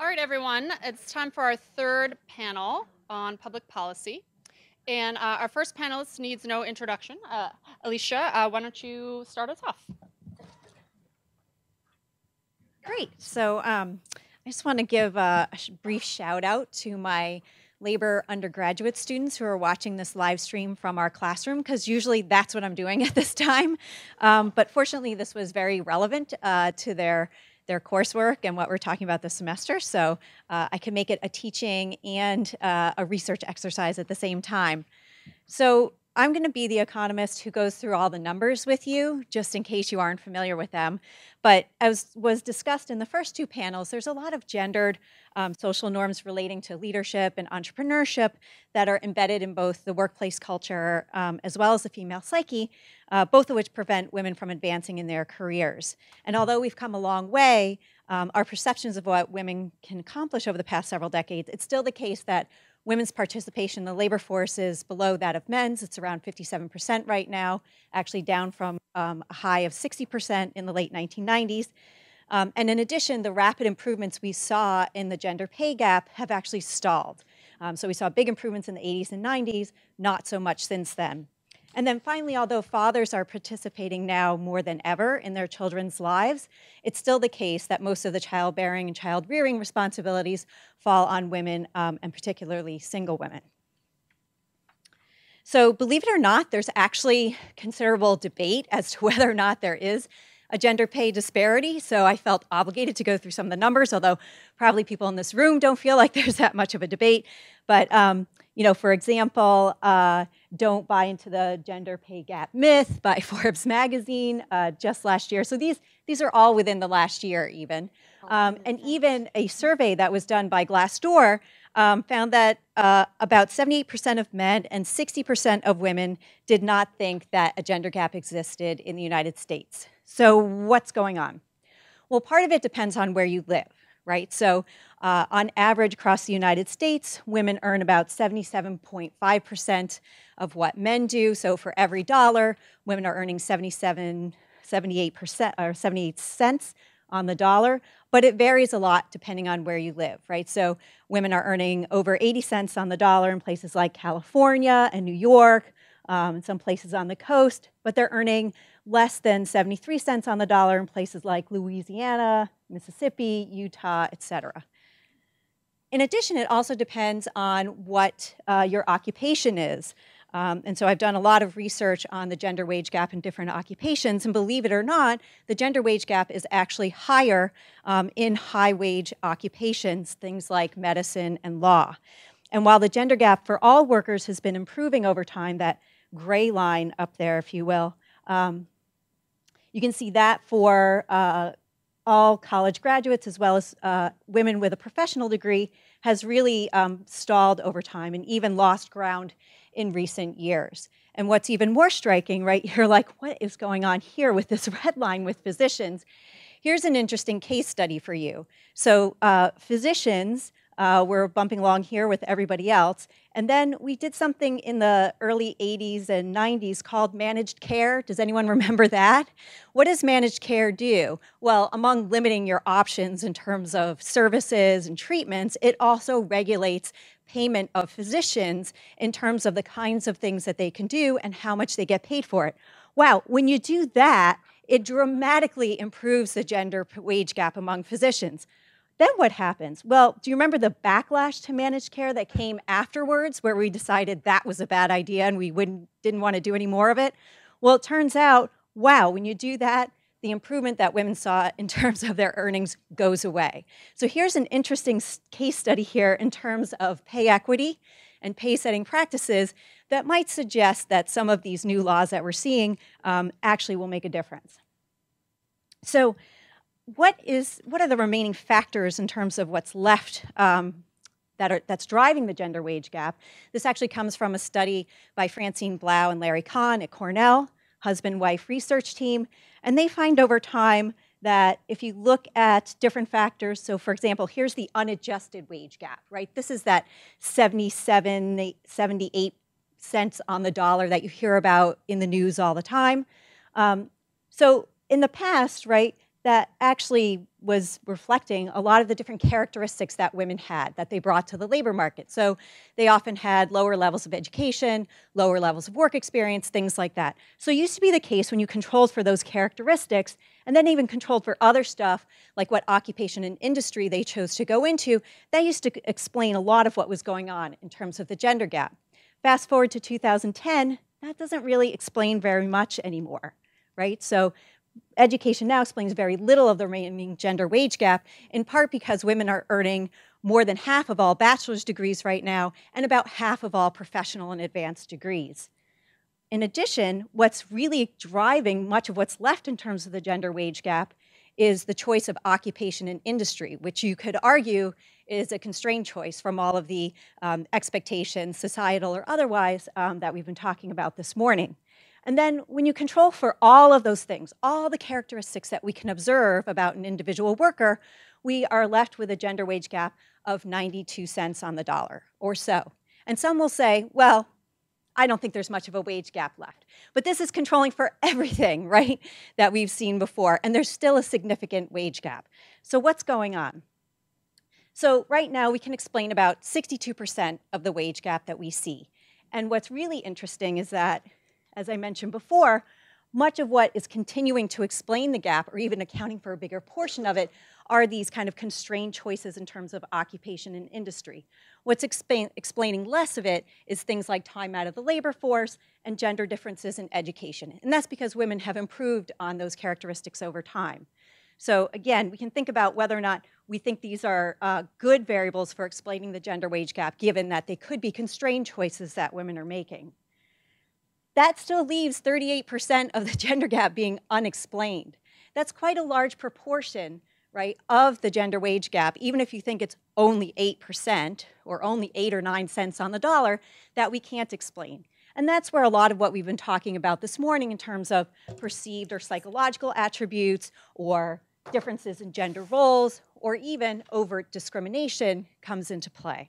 All right, everyone, it's time for our third panel on public policy. And our first panelist needs no introduction. Alicia, why don't you start us off? Great. So I just want to give a brief shout out to my labor undergraduate students who are watching this live stream from our classroom, because usually that's what I'm doing at this time. But fortunately, this was very relevant to their coursework and what we're talking about this semester. So I can make it a teaching and a research exercise at the same time. So I'm going to be the economist who goes through all the numbers with you, just in case you aren't familiar with them. But as was discussed in the first two panels, there's a lot of gendered social norms relating to leadership and entrepreneurship that are embedded in both the workplace culture as well as the female psyche, both of which prevent women from advancing in their careers. And although we've come a long way, our perceptions of what women can accomplish over the past several decades, it's still the case that women's participation in the labor force is below that of men's. It's around 57% right now, actually down from a high of 60% in the late 1990s. And in addition, the rapid improvements we saw in the gender pay gap have actually stalled. So we saw big improvements in the 80s and 90s, not so much since then. And then finally, although fathers are participating now more than ever in their children's lives, it's still the case that most of the childbearing and child rearing responsibilities fall on women, and particularly single women. So believe it or not, there's actually considerable debate as to whether or not there is a gender pay disparity. So I felt obligated to go through some of the numbers, although probably people in this room don't feel like there's that much of a debate. But for example, Don't Buy Into the Gender Pay Gap Myth by Forbes magazine just last year. So these are all within the last year even. And even a survey that was done by Glassdoor found that about 78% of men and 60% of women did not think that a gender gap existed in the United States. So what's going on? Well, part of it depends on where you live, right? So on average across the United States, women earn about 77.5% of what men do. So for every dollar, women are earning 78% or 78 cents on the dollar, but it varies a lot depending on where you live, right? So women are earning over 80 cents on the dollar in places like California and New York, and some places on the coast, but they're earning less than 73 cents on the dollar in places like Louisiana, Mississippi, Utah, et cetera. In addition, it also depends on what your occupation is. And so I've done a lot of research on the gender wage gap in different occupations, and believe it or not, the gender wage gap is actually higher in high-wage occupations, things like medicine and law. And while the gender gap for all workers has been improving over time, that gray line up there, if you will, you can see that for all college graduates as well as women with a professional degree has really stalled over time and even lost ground in recent years. And what's even more striking, right, you're like, what is going on here with this red line with physicians? Here's an interesting case study for you. So physicians, we're bumping along here with everybody else. And then we did something in the early 80s and 90s called managed care. Does anyone remember that? What does managed care do? Well, among limiting your options in terms of services and treatments, it also regulates payment of physicians in terms of the kinds of things that they can do and how much they get paid for it. Wow, when you do that, it dramatically improves the gender wage gap among physicians. Then what happens? Well, do you remember the backlash to managed care that came afterwards where we decided that was a bad idea and we didn't want to do any more of it? Well, it turns out, wow, when you do that, the improvement that women saw in terms of their earnings goes away. So here's an interesting case study here in terms of pay equity and pay setting practices that might suggest that some of these new laws that we're seeing actually will make a difference. So what are the remaining factors in terms of what's left that's driving the gender wage gap? This actually comes from a study by Francine Blau and Larry Kahn at Cornell, husband-wife research team, and they find over time that if you look at different factors, so for example, here's the unadjusted wage gap, right? This is that 77, 78 cents on the dollar that you hear about in the news all the time. So in the past, right, that actually was reflecting a lot of the different characteristics that women had that they brought to the labor market. So they often had lower levels of education, lower levels of work experience, things like that. So it used to be the case when you controlled for those characteristics and then even controlled for other stuff like what occupation and industry they chose to go into, that used to explain a lot of what was going on in terms of the gender gap. Fast forward to 2010, that doesn't really explain very much anymore, right? So education now explains very little of the remaining gender wage gap, in part because women are earning more than half of all bachelor's degrees right now and about half of all professional and advanced degrees. In addition, what's really driving much of what's left in terms of the gender wage gap is the choice of occupation and industry, which you could argue is a constrained choice from all of the expectations, societal or otherwise, that we've been talking about this morning. And then when you control for all of those things, all the characteristics that we can observe about an individual worker, we are left with a gender wage gap of 92 cents on the dollar or so. And some will say, well, I don't think there's much of a wage gap left. But this is controlling for everything, right, that we've seen before. And there's still a significant wage gap. So what's going on? So right now we can explain about 62% of the wage gap that we see. And what's really interesting is that, as I mentioned before, much of what is continuing to explain the gap, or even accounting for a bigger portion of it, are these kind of constrained choices in terms of occupation and industry. What's explaining less of it is things like time out of the labor force and gender differences in education. And that's because women have improved on those characteristics over time. So again, we can think about whether or not we think these are good variables for explaining the gender wage gap, given that they could be constrained choices that women are making. That still leaves 38% of the gender gap being unexplained. That's quite a large proportion, right, of the gender wage gap, even if you think it's only 8% or only 8 or 9 cents on the dollar, that we can't explain. And that's where a lot of what we've been talking about this morning in terms of perceived or psychological attributes or differences in gender roles or even overt discrimination comes into play.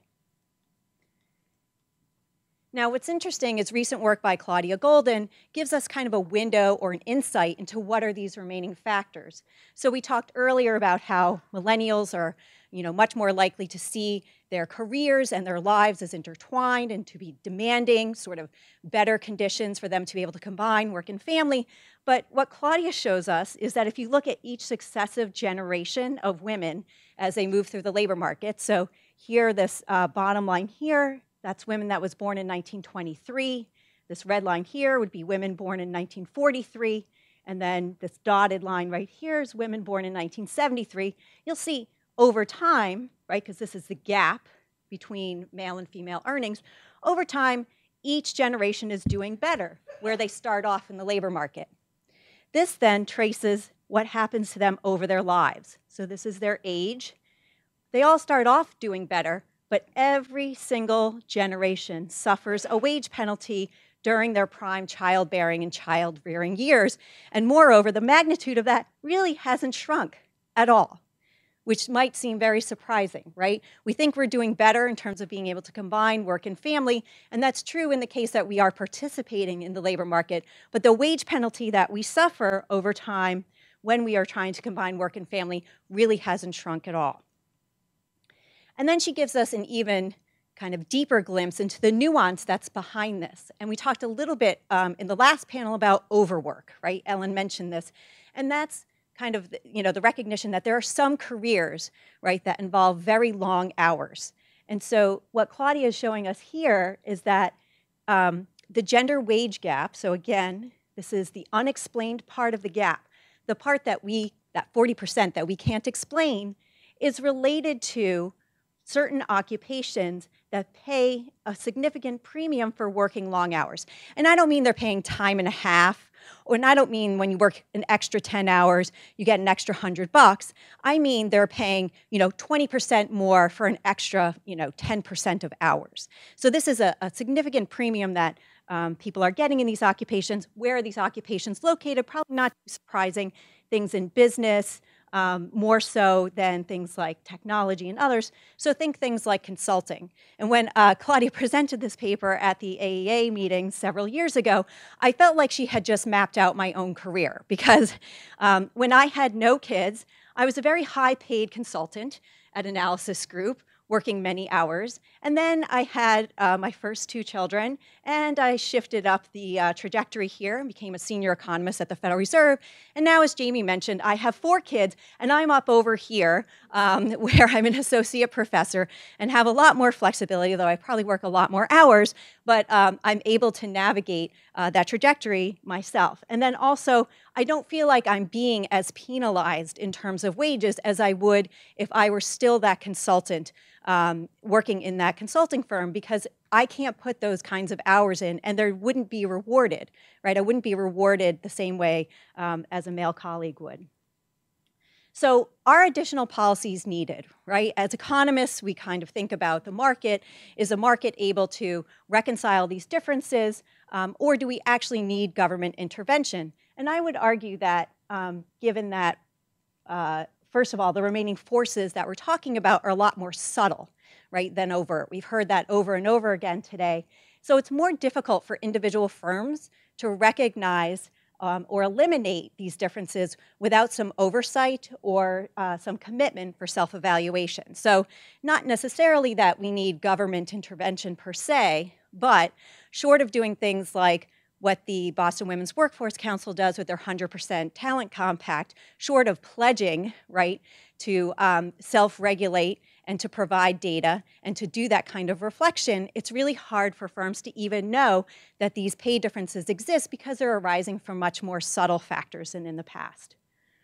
Now, what's interesting is recent work by Claudia Golden gives us kind of a window or an insight into what are these remaining factors. So we talked earlier about how millennials are, much more likely to see their careers and their lives as intertwined and to be demanding sort of better conditions for them to be able to combine work and family. But what Claudia shows us is that if you look at each successive generation of women as they move through the labor market, so here, this bottom line here, that's women that was born in 1923. This red line here would be women born in 1943. And then this dotted line right here is women born in 1973. You'll see over time, right, because this is the gap between male and female earnings, over time, each generation is doing better where they start off in the labor market. This then traces what happens to them over their lives. So this is their age. They all start off doing better, but every single generation suffers a wage penalty during their prime childbearing and child-rearing years. And moreover, the magnitude of that really hasn't shrunk at all, which might seem very surprising, right? We think we're doing better in terms of being able to combine work and family, and that's true in the case that we are participating in the labor market, but the wage penalty that we suffer over time when we are trying to combine work and family really hasn't shrunk at all. And then she gives us an even kind of deeper glimpse into the nuance that's behind this. And we talked a little bit in the last panel about overwork, right? Ellen mentioned this. And that's kind of, the recognition that there are some careers, right, that involve very long hours. And so what Claudia is showing us here is that the gender wage gap, so again, this is the unexplained part of the gap, the part that that 40% that we can't explain, is related to certain occupations that pay a significant premium for working long hours. And I don't mean they're paying time and a half, and I don't mean when you work an extra 10 hours, you get an extra $100. I mean they're paying, 20% more for an extra, 10% of hours. So this is a significant premium that people are getting in these occupations. Where are these occupations located? Probably not too surprising. Things in business, more so than things like technology and others. So think things like consulting. And when Claudia presented this paper at the AEA meeting several years ago, I felt like she had just mapped out my own career because when I had no kids, I was a very high-paid consultant at Analysis Group, working many hours. And then I had my first two children, and I shifted up the trajectory here and became a senior economist at the Federal Reserve. And now, as Jamie mentioned, I have 4 kids, and I'm up over here where I'm an associate professor and have a lot more flexibility, though I probably work a lot more hours, but I'm able to navigate that trajectory myself. And then also, I don't feel like I'm being as penalized in terms of wages as I would if I were still that consultant working in that consulting firm, because I can't put those kinds of hours in and they wouldn't be rewarded, right? I wouldn't be rewarded the same way as a male colleague would. So are additional policies needed, right? As economists, we kind of think about the market. Is a market able to reconcile these differences, or do we actually need government intervention? And I would argue that given that first of all, the remaining forces that we're talking about are a lot more subtle, right, than overt. We've heard that over and over again today. So it's more difficult for individual firms to recognize or eliminate these differences without some oversight or some commitment for self-evaluation. So not necessarily that we need government intervention per se, but short of doing things like what the Boston Women's Workforce Council does with their 100% talent compact, short of pledging, right, to self-regulate and to provide data and to do that kind of reflection, it's really hard for firms to even know that these pay differences exist because they're arising from much more subtle factors than in the past.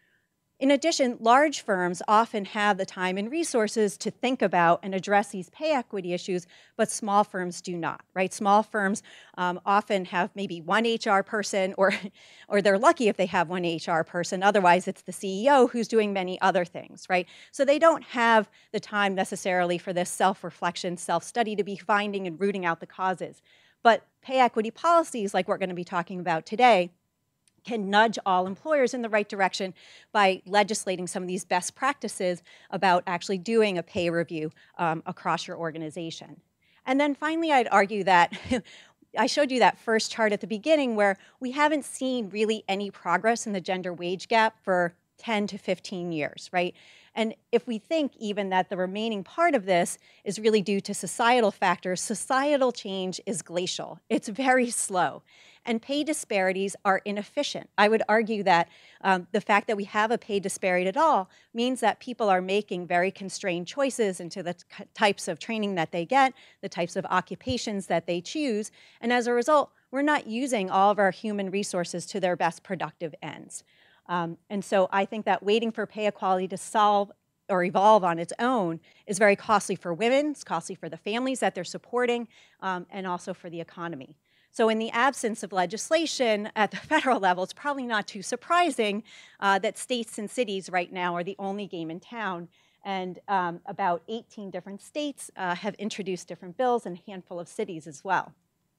In addition, large firms often have the time and resources to think about and address these pay equity issues, but small firms do not, right? Small firms often have maybe one HR person, or they're lucky if they have one HR person. Otherwise, it's the CEO who's doing many other things, right? So they don't have the time necessarily for this self-reflection, self-study to be finding and rooting out the causes. But pay equity policies, like we're going to be talking about today, can nudge all employers in the right direction by legislating some of these best practices about actually doing a pay review across your organization. And then finally, I'd argue that I showed you that first chart at the beginning where we haven't seen really any progress in the gender wage gap for 10 to 15 years, right? And if we think even that the remaining part of this is really due to societal factors, societal change is glacial. It's very slow. And pay disparities are inefficient. I would argue that the fact that we have a pay disparity at all means that people are making very constrained choices into the types of training that they get, the types of occupations that they choose, and as a result, we're not using all of our human resources to their best productive ends. And so I think that waiting for pay equality to solve or evolve on its own is very costly for women, it's costly for the families that they're supporting, and also for the economy. So in the absence of legislation at the federal level, it's probably not too surprising that states and cities right now are the only game in town. And about 18 different states have introduced different bills, and a handful of cities as well.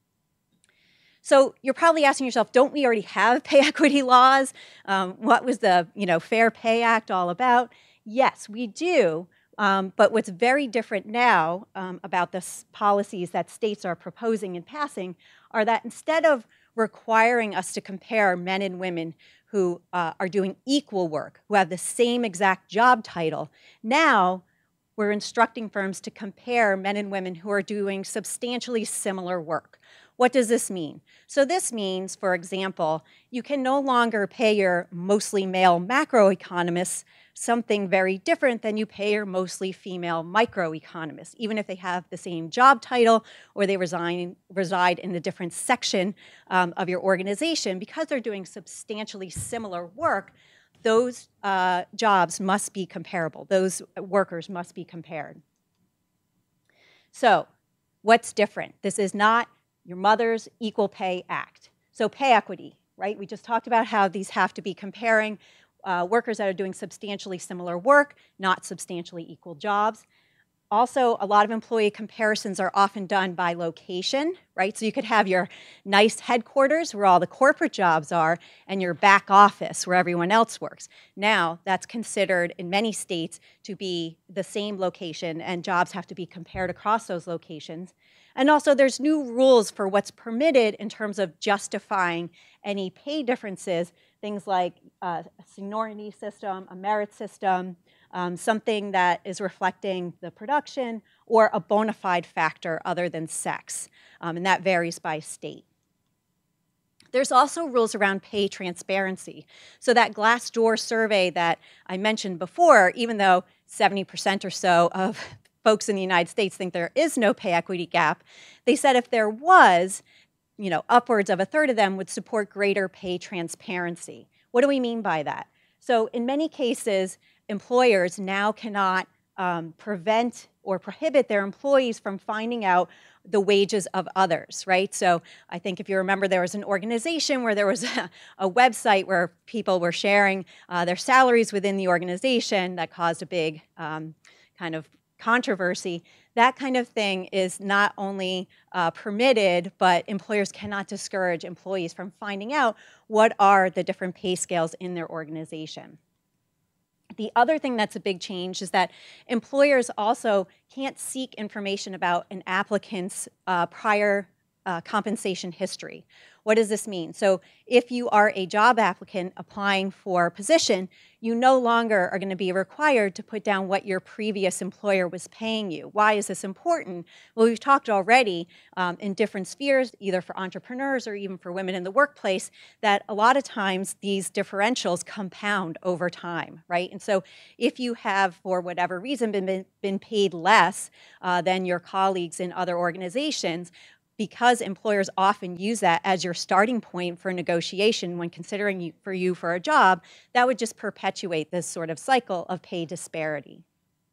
So you're probably asking yourself, don't we already have pay equity laws? What was the Fair Pay Act all about? Yes, we do. But what's very different now about the policies that states are proposing and passing are that instead of requiring us to compare men and women who are doing equal work, who have the same exact job title, now we're instructing firms to compare men and women who are doing substantially similar work. What does this mean? So this means, for example, you can no longer pay your mostly male macroeconomists something very different than you pay your mostly female microeconomists, even if they have the same job title or they reside in a different section of your organization. Because they're doing substantially similar work, those jobs must be comparable. Those workers must be compared. So what's different? This is not your mother's Equal Pay Act. So pay equity, right? We just talked about how these have to be comparing workers that are doing substantially similar work, not substantially equal jobs. Also, a lot of employee comparisons are often done by location, right? So you could have your nice headquarters where all the corporate jobs are and your back office where everyone else works. Now, that's considered in many states to be the same location, and jobs have to be compared across those locations. And also, there's new rules for what's permitted in terms of justifying any pay differences, things like a seniority system, a merit system, something that is reflecting the production, or a bona fide factor other than sex, and that varies by state. There's also rules around pay transparency. So that Glassdoor survey that I mentioned before, even though 70% or so of folks in the United States think there is no pay equity gap, they said if there was, upwards of a third of them would support greater pay transparency. What do we mean by that? So in many cases, employers now cannot prevent or prohibit their employees from finding out the wages of others, right? So I think if you remember, there was an organization where there was a website where people were sharing their salaries within the organization that caused a big kind of controversy. That kind of thing is not only permitted, but employers cannot discourage employees from finding out what are the different pay scales in their organization. The other thing that's a big change is that employers also can't seek information about an applicant's prior compensation history. What does this mean? So if you are a job applicant applying for a position, you no longer are going to be required to put down what your previous employer was paying you. Why is this important? Well, we've talked already in different spheres, either for entrepreneurs or even for women in the workplace, that a lot of times these differentials compound over time, right? And so if you have, for whatever reason, been paid less than your colleagues in other organizations, because employers often use that as your starting point for negotiation when considering you for a job, that would just perpetuate this sort of cycle of pay disparity.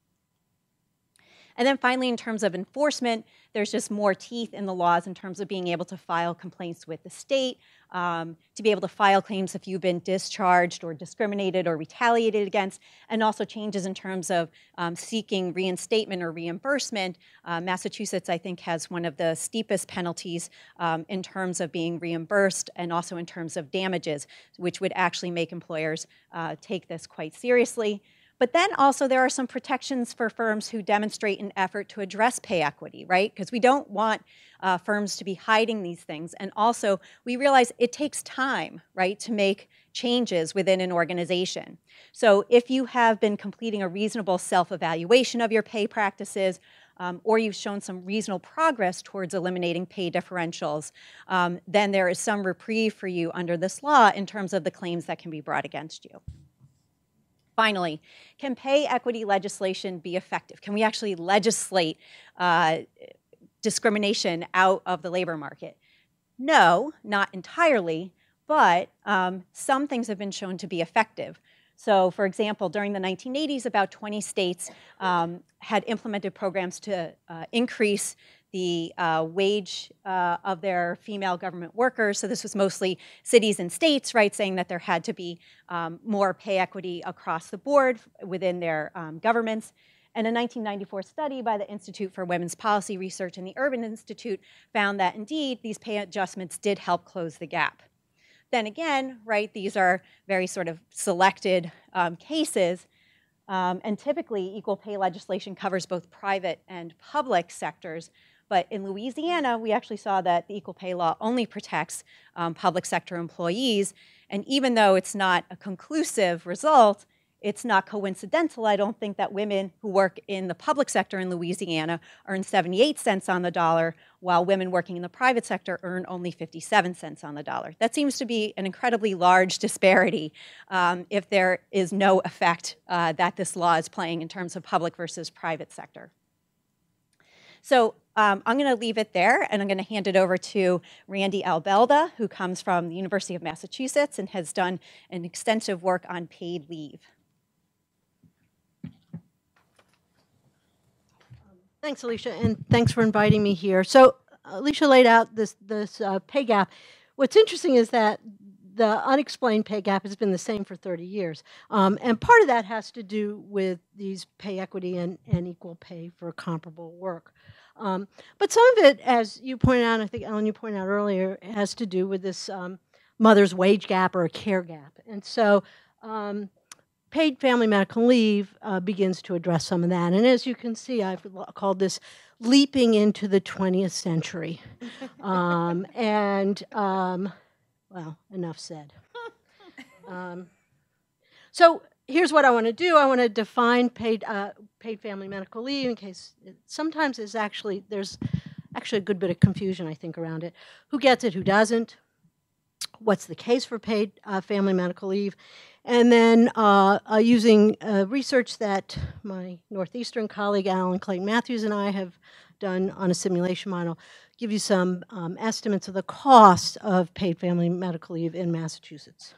And then finally, in terms of enforcement, there's just more teeth in the laws in terms of being able to file complaints with the state, to be able to file claims if you've been discharged or discriminated or retaliated against, and also changes in terms of seeking reinstatement or reimbursement. Massachusetts, I think, has one of the steepest penalties in terms of being reimbursed and also in terms of damages, which would actually make employers take this quite seriously. But then also there are some protections for firms who demonstrate an effort to address pay equity, right? Because we don't want firms to be hiding these things. And also we realize it takes time, right, to make changes within an organization. So if you have been completing a reasonable self-evaluation of your pay practices, or you've shown some reasonable progress towards eliminating pay differentials, then there is some reprieve for you under this law in terms of the claims that can be brought against you. Finally, can pay equity legislation be effective? Can we actually legislate discrimination out of the labor market? No, not entirely, but some things have been shown to be effective. So, for example, during the 1980s, about 20 states had implemented programs to increase the wage of their female government workers. So this was mostly cities and states, right, saying that there had to be more pay equity across the board within their governments. And a 1994 study by the Institute for Women's Policy Research and the Urban Institute found that, indeed, these pay adjustments did help close the gap. Then again, right, these are very sort of selected cases, and typically equal pay legislation covers both private and public sectors. But in Louisiana, we actually saw that the equal pay law only protects public sector employees. And even though it's not a conclusive result, it's not coincidental, I don't think, that women who work in the public sector in Louisiana earn 78 cents on the dollar, while women working in the private sector earn only 57 cents on the dollar. That seems to be an incredibly large disparity if there is no effect that this law is playing in terms of public versus private sector. So I'm going to leave it there, and I'm going to hand it over to Randy Albelda, who comes from the University of Massachusetts and has done an extensive work on paid leave. Thanks, Alicia, and thanks for inviting me here. So Alicia laid out this pay gap. What's interesting is that the unexplained pay gap has been the same for 30 years. And part of that has to do with these pay equity and equal pay for comparable work. But some of it, as you pointed out, I think, Ellen, you pointed out earlier, has to do with this mother's wage gap or a care gap. And so paid family medical leave begins to address some of that. And as you can see, I've called this leaping into the 20th century. Well, enough said. So here's what I want to do. I want to define paid family medical leave in case sometimes there's actually a good bit of confusion, I think, around it. Who gets it, who doesn't? What's the case for paid family medical leave? And then using research that my Northeastern colleague, Alan Clayton Matthews, and I have done on a simulation model, give you some estimates of the cost of paid family medical leave in Massachusetts.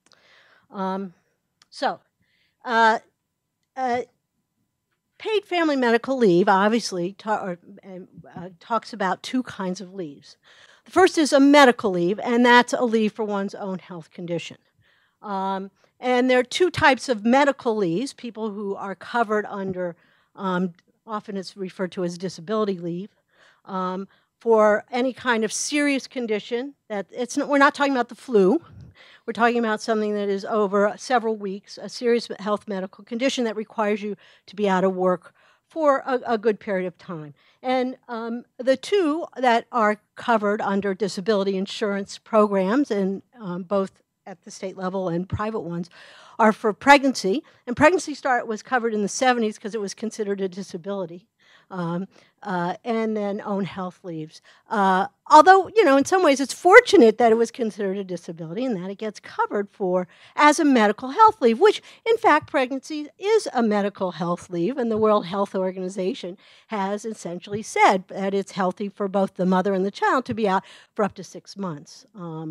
Paid family medical leave obviously talks about two kinds of leaves. The first is a medical leave, and that's a leave for one's own health condition. And there are two types of medical leaves, people who are covered under, often it's referred to as disability leave, for any kind of serious condition. We're not talking about the flu. We're talking about something that is over several weeks, a serious health medical condition that requires you to be out of work for a good period of time. And the two that are covered under disability insurance programs, and both at the state level and private ones, are for pregnancy. And pregnancy was covered in the 70s because it was considered a disability. And then own health leaves. Although, in some ways it's fortunate that it was considered a disability and that it gets covered for as a medical health leave, which in fact pregnancy is a medical health leave, and the World Health Organization has essentially said that it's healthy for both the mother and the child to be out for up to 6 months.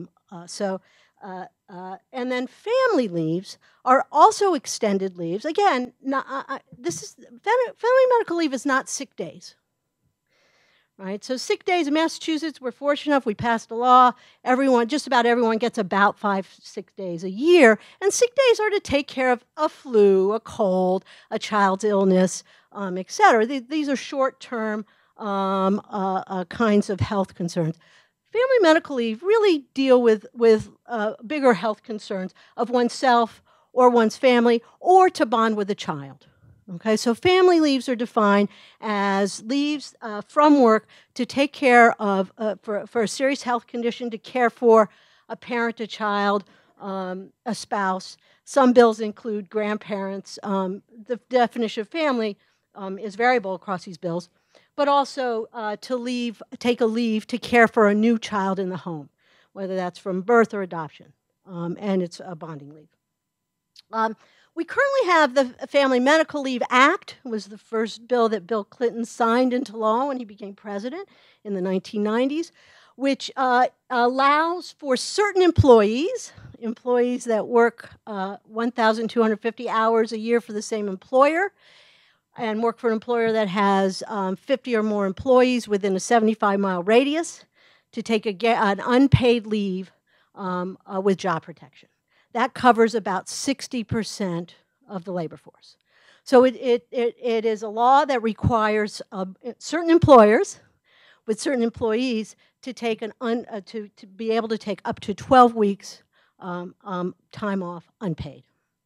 And then family leaves are also extended leaves. Again, family medical leave is not sick days. Right? So sick days in Massachusetts, we're fortunate enough, we passed a law, just about everyone gets about 5 sick days a year, and sick days are to take care of a flu, a cold, a child's illness, et cetera. These are short-term kinds of health concerns. Family medical leave really deal with bigger health concerns of oneself or one's family, or to bond with a child. Okay, so family leaves are defined as leaves from work to take care of, for a serious health condition, to care for a parent, a child, a spouse. Some bills include grandparents. The definition of family is variable across these bills, but also take a leave to care for a new child in the home, whether that's from birth or adoption, and it's a bonding leave. We currently have the Family Medical Leave Act. It was the first bill that Bill Clinton signed into law when he became president in the 1990s, which allows for certain employees that work 1,250 hours a year for the same employer, and work for an employer that has 50 or more employees within a 75-mile radius, to take an unpaid leave with job protection. That covers about 60% of the labor force. So it is a law that requires certain employers with certain employees to take to be able to take up to 12 weeks time off unpaid.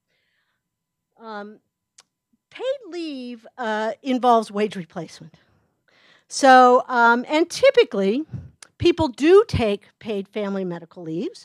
Paid leave involves wage replacement. So, and typically, people do take paid family medical leaves.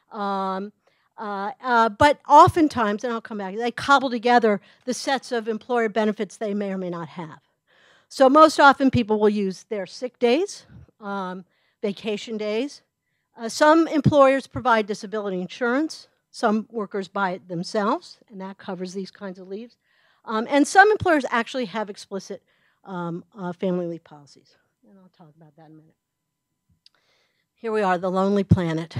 But oftentimes, and I'll come back, they cobble together the sets of employer benefits they may or may not have. So most often people will use their sick days, vacation days. Some employers provide disability insurance. Some workers buy it themselves, and that covers these kinds of leaves. And some employers actually have explicit family leave policies. And I'll talk about that in a minute. Here we are, the lonely planet.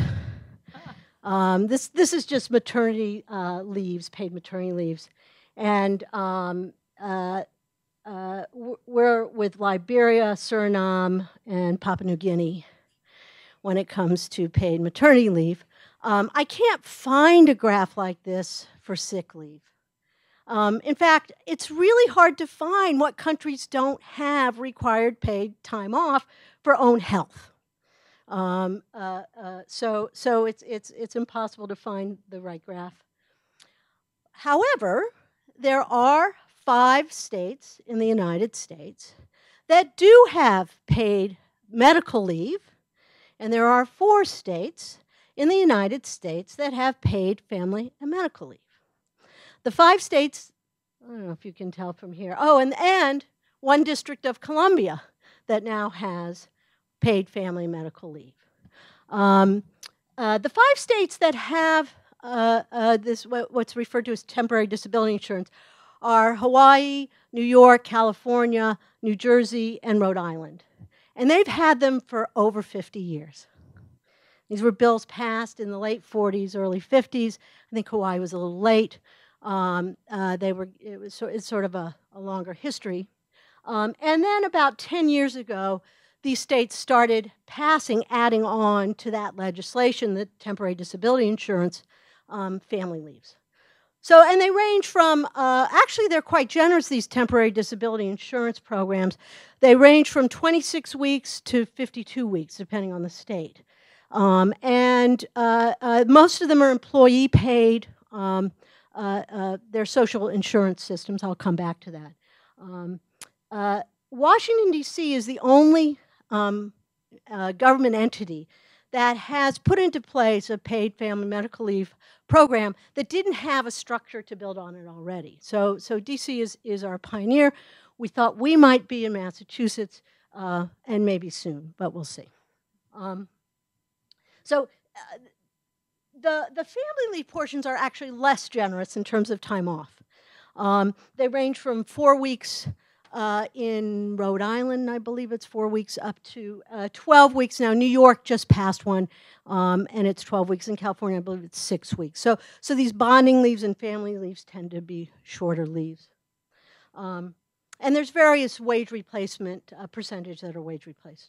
This is just maternity leaves, paid maternity leaves. And we're with Liberia, Suriname, and Papua New Guinea when it comes to paid maternity leave. I can't find a graph like this for sick leave. In fact, it's really hard to find what countries don't have required paid time off for own health. So it's impossible to find the right graph. However, there are 5 states in the United States that do have paid medical leave, and there are 4 states in the United States that have paid family and medical leave. The 5 states, I don't know if you can tell from here, and one District of Columbia that now has paid family medical leave. The 5 states that have what's referred to as temporary disability insurance are Hawaii, New York, California, New Jersey, and Rhode Island. And they've had them for over 50 years. These were bills passed in the late 40s, early 50s. I think Hawaii was a little late. It's sort of a longer history. And then about 10 years ago, these states started adding on to that legislation, the temporary disability insurance, family leaves. So, and they range from, actually they're quite generous, these temporary disability insurance programs. They range from 26 weeks to 52 weeks, depending on the state. And most of them are employee paid. They're social insurance systems. I'll come back to that. Washington, D.C. is the only government entity that has put into place a paid family medical leave program that didn't have a structure to build on it already. So D.C. is our pioneer. We thought we might be in Massachusetts, and maybe soon, but we'll see. The family leave portions are actually less generous in terms of time off. They range from 4 weeks in Rhode Island, I believe it's 4 weeks, up to 12 weeks now. New York just passed one, and it's 12 weeks. In California, I believe it's 6 weeks. So these bonding leaves and family leaves tend to be shorter leaves. And there's various wage replacement percentages that are wage replaced.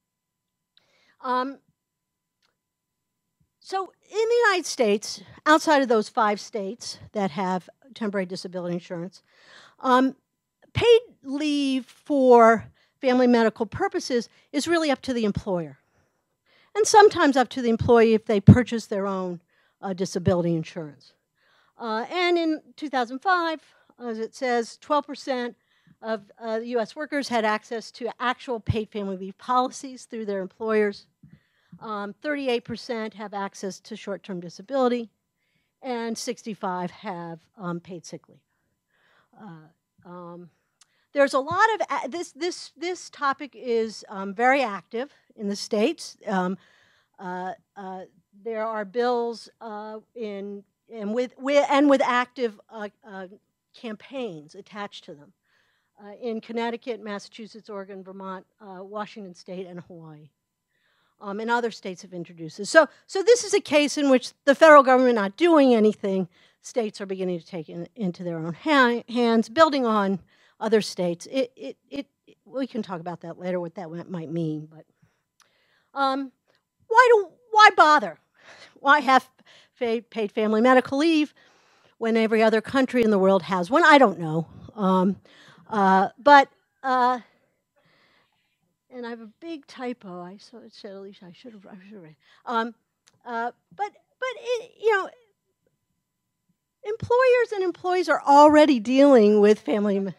So in the United States, outside of those 5 states that have temporary disability insurance, paid leave for family medical purposes is really up to the employer. And sometimes up to the employee if they purchase their own disability insurance. And in 2005, as it says, 12% of U.S. workers had access to actual paid family leave policies through their employers. 38% have access to short-term disability, and 65% have paid sick leave. There's a lot of this topic is very active in the states. There are bills with active campaigns attached to them in Connecticut, Massachusetts, Oregon, Vermont, Washington State, and Hawaii. And other states have introduced this. So this is a case in which the federal government not doing anything, states are beginning to take it into their own hands, building on other states. We can talk about that later, what that might mean. But why bother? Why have paid family medical leave when every other country in the world has one? I don't know. And I have a big typo. I said, Alicia, I should have read. Employers and employees are already dealing with family.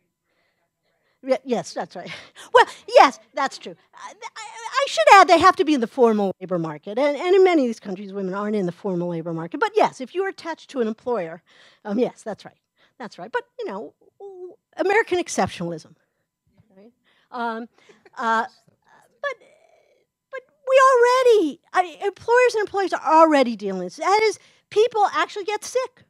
Yes, that's right. Well, yes, that's true. I should add they have to be in the formal labor market, and in many of these countries, women aren't in the formal labor market. But yes, if you are attached to an employer, yes, that's right. That's right. But American exceptionalism. Right? But we already, employers and employees are already dealing with this. That is, people actually get sick.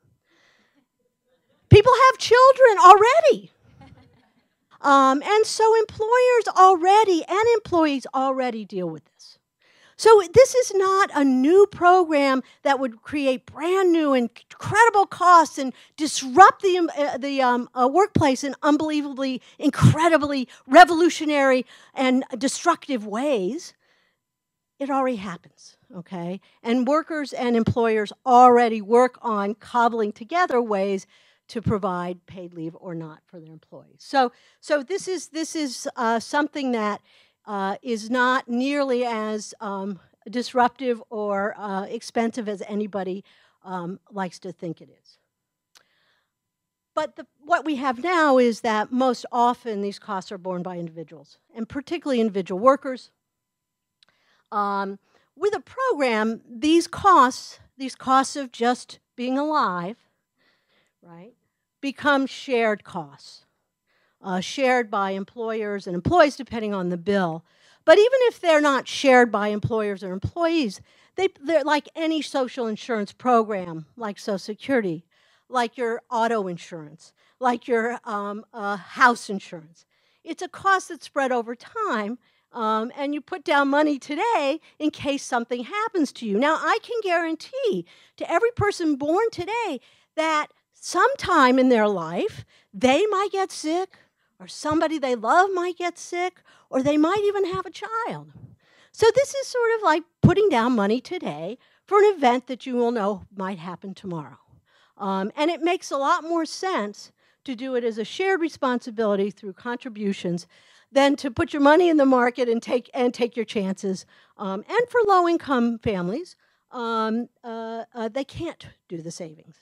People have children already. And so employers already and employees already deal with this. So this is not a new program that would create brand new and incredible costs and disrupt the workplace in unbelievably, incredibly revolutionary and destructive ways. It already happens. okay? And workers and employers already work on cobbling together ways to provide paid leave or not for their employees. So this is something that is not nearly as disruptive or expensive as anybody likes to think it is. But what we have now is that most often these costs are borne by individuals, and particularly individual workers. With a program, these costs of just being alive, right, become shared costs, shared by employers and employees depending on the bill. But even if they're not shared by employers or employees, they're like any social insurance program, like Social Security, like your auto insurance, like your house insurance. It's a cost that's spread over time, and you put down money today in case something happens to you. Now, I can guarantee to every person born today that sometime in their life, they might get sick, or somebody they love might get sick, or they might even have a child. So this is sort of like putting down money today for an event that you will know might happen tomorrow. And it makes a lot more sense to do it as a shared responsibility through contributions than to put your money in the market and take your chances. And for low-income families, they can't do the savings.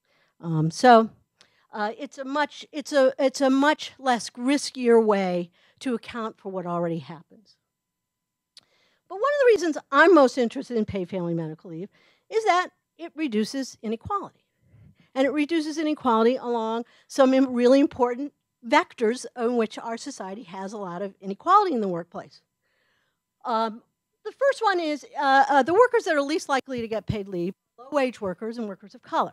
It's a much less riskier way to account for what already happens. But one of the reasons I'm most interested in paid family medical leave is that it reduces inequality. And it reduces inequality along some really important vectors in which our society has a lot of inequality in the workplace. The first one is the workers that are least likely to get paid leave, low-wage workers and workers of color.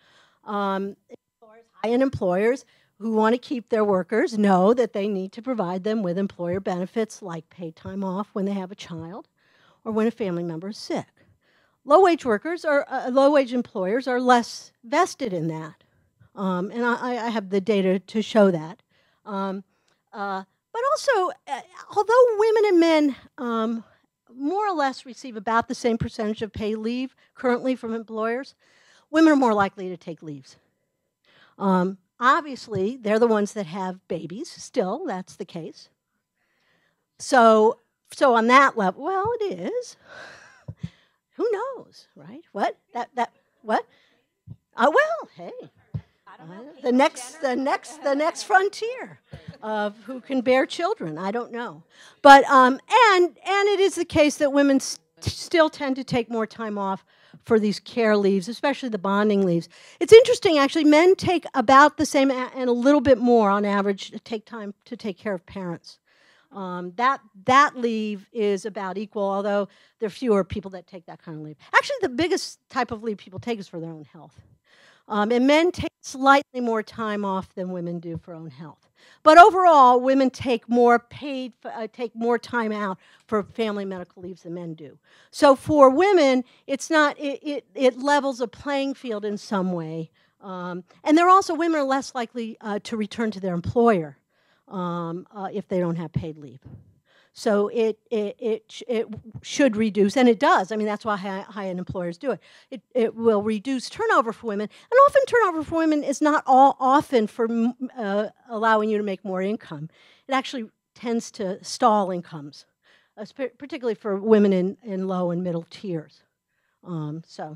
High-end employers who want to keep their workers know that they need to provide them with employer benefits like paid time off when they have a child or when a family member is sick. Low-wage workers or low-wage employers are less vested in that, and I have the data to show that. But also, although women and men more or less receive about the same percentage of paid leave currently from employers, women are more likely to take leaves. Obviously, they're the ones that have babies. Still, that's the case. So on that level, well, it is. Who knows, right? What? What? Well, hey. The next frontier of who can bear children. I don't know, but and it is the case that women still tend to take more time off for these care leaves, especially the bonding leaves. It's interesting, actually. Men take about the same and a little bit more on average to take time to take care of parents. That leave is about equal, although there are fewer people that take that kind of leave. Actually, the biggest type of leave people take is for their own health. And men take slightly more time off than women do for own health. But overall, women take more time out for family medical leaves than men do. So for women, it levels a playing field in some way. And they're also, women are less likely to return to their employer if they don't have paid leave. So it should reduce, and it does. I mean, that's why high-end employers do it. It will reduce turnover for women, and often turnover for women is not often for allowing you to make more income. It actually tends to stall incomes, particularly for women in low and middle tiers. Finally,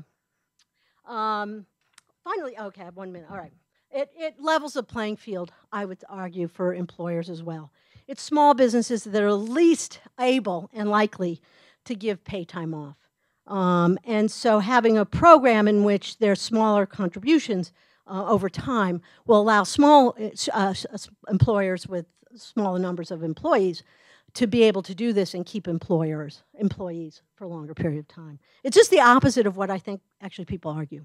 okay, I have 1 minute. All right. It levels the playing field, I would argue, for employers as well. It's small businesses that are least able and likely to give pay time off. And so having a program in which there's smaller contributions over time will allow small employers with smaller numbers of employees to be able to do this and keep employees for a longer period of time. It's just the opposite of what I think actually people argue.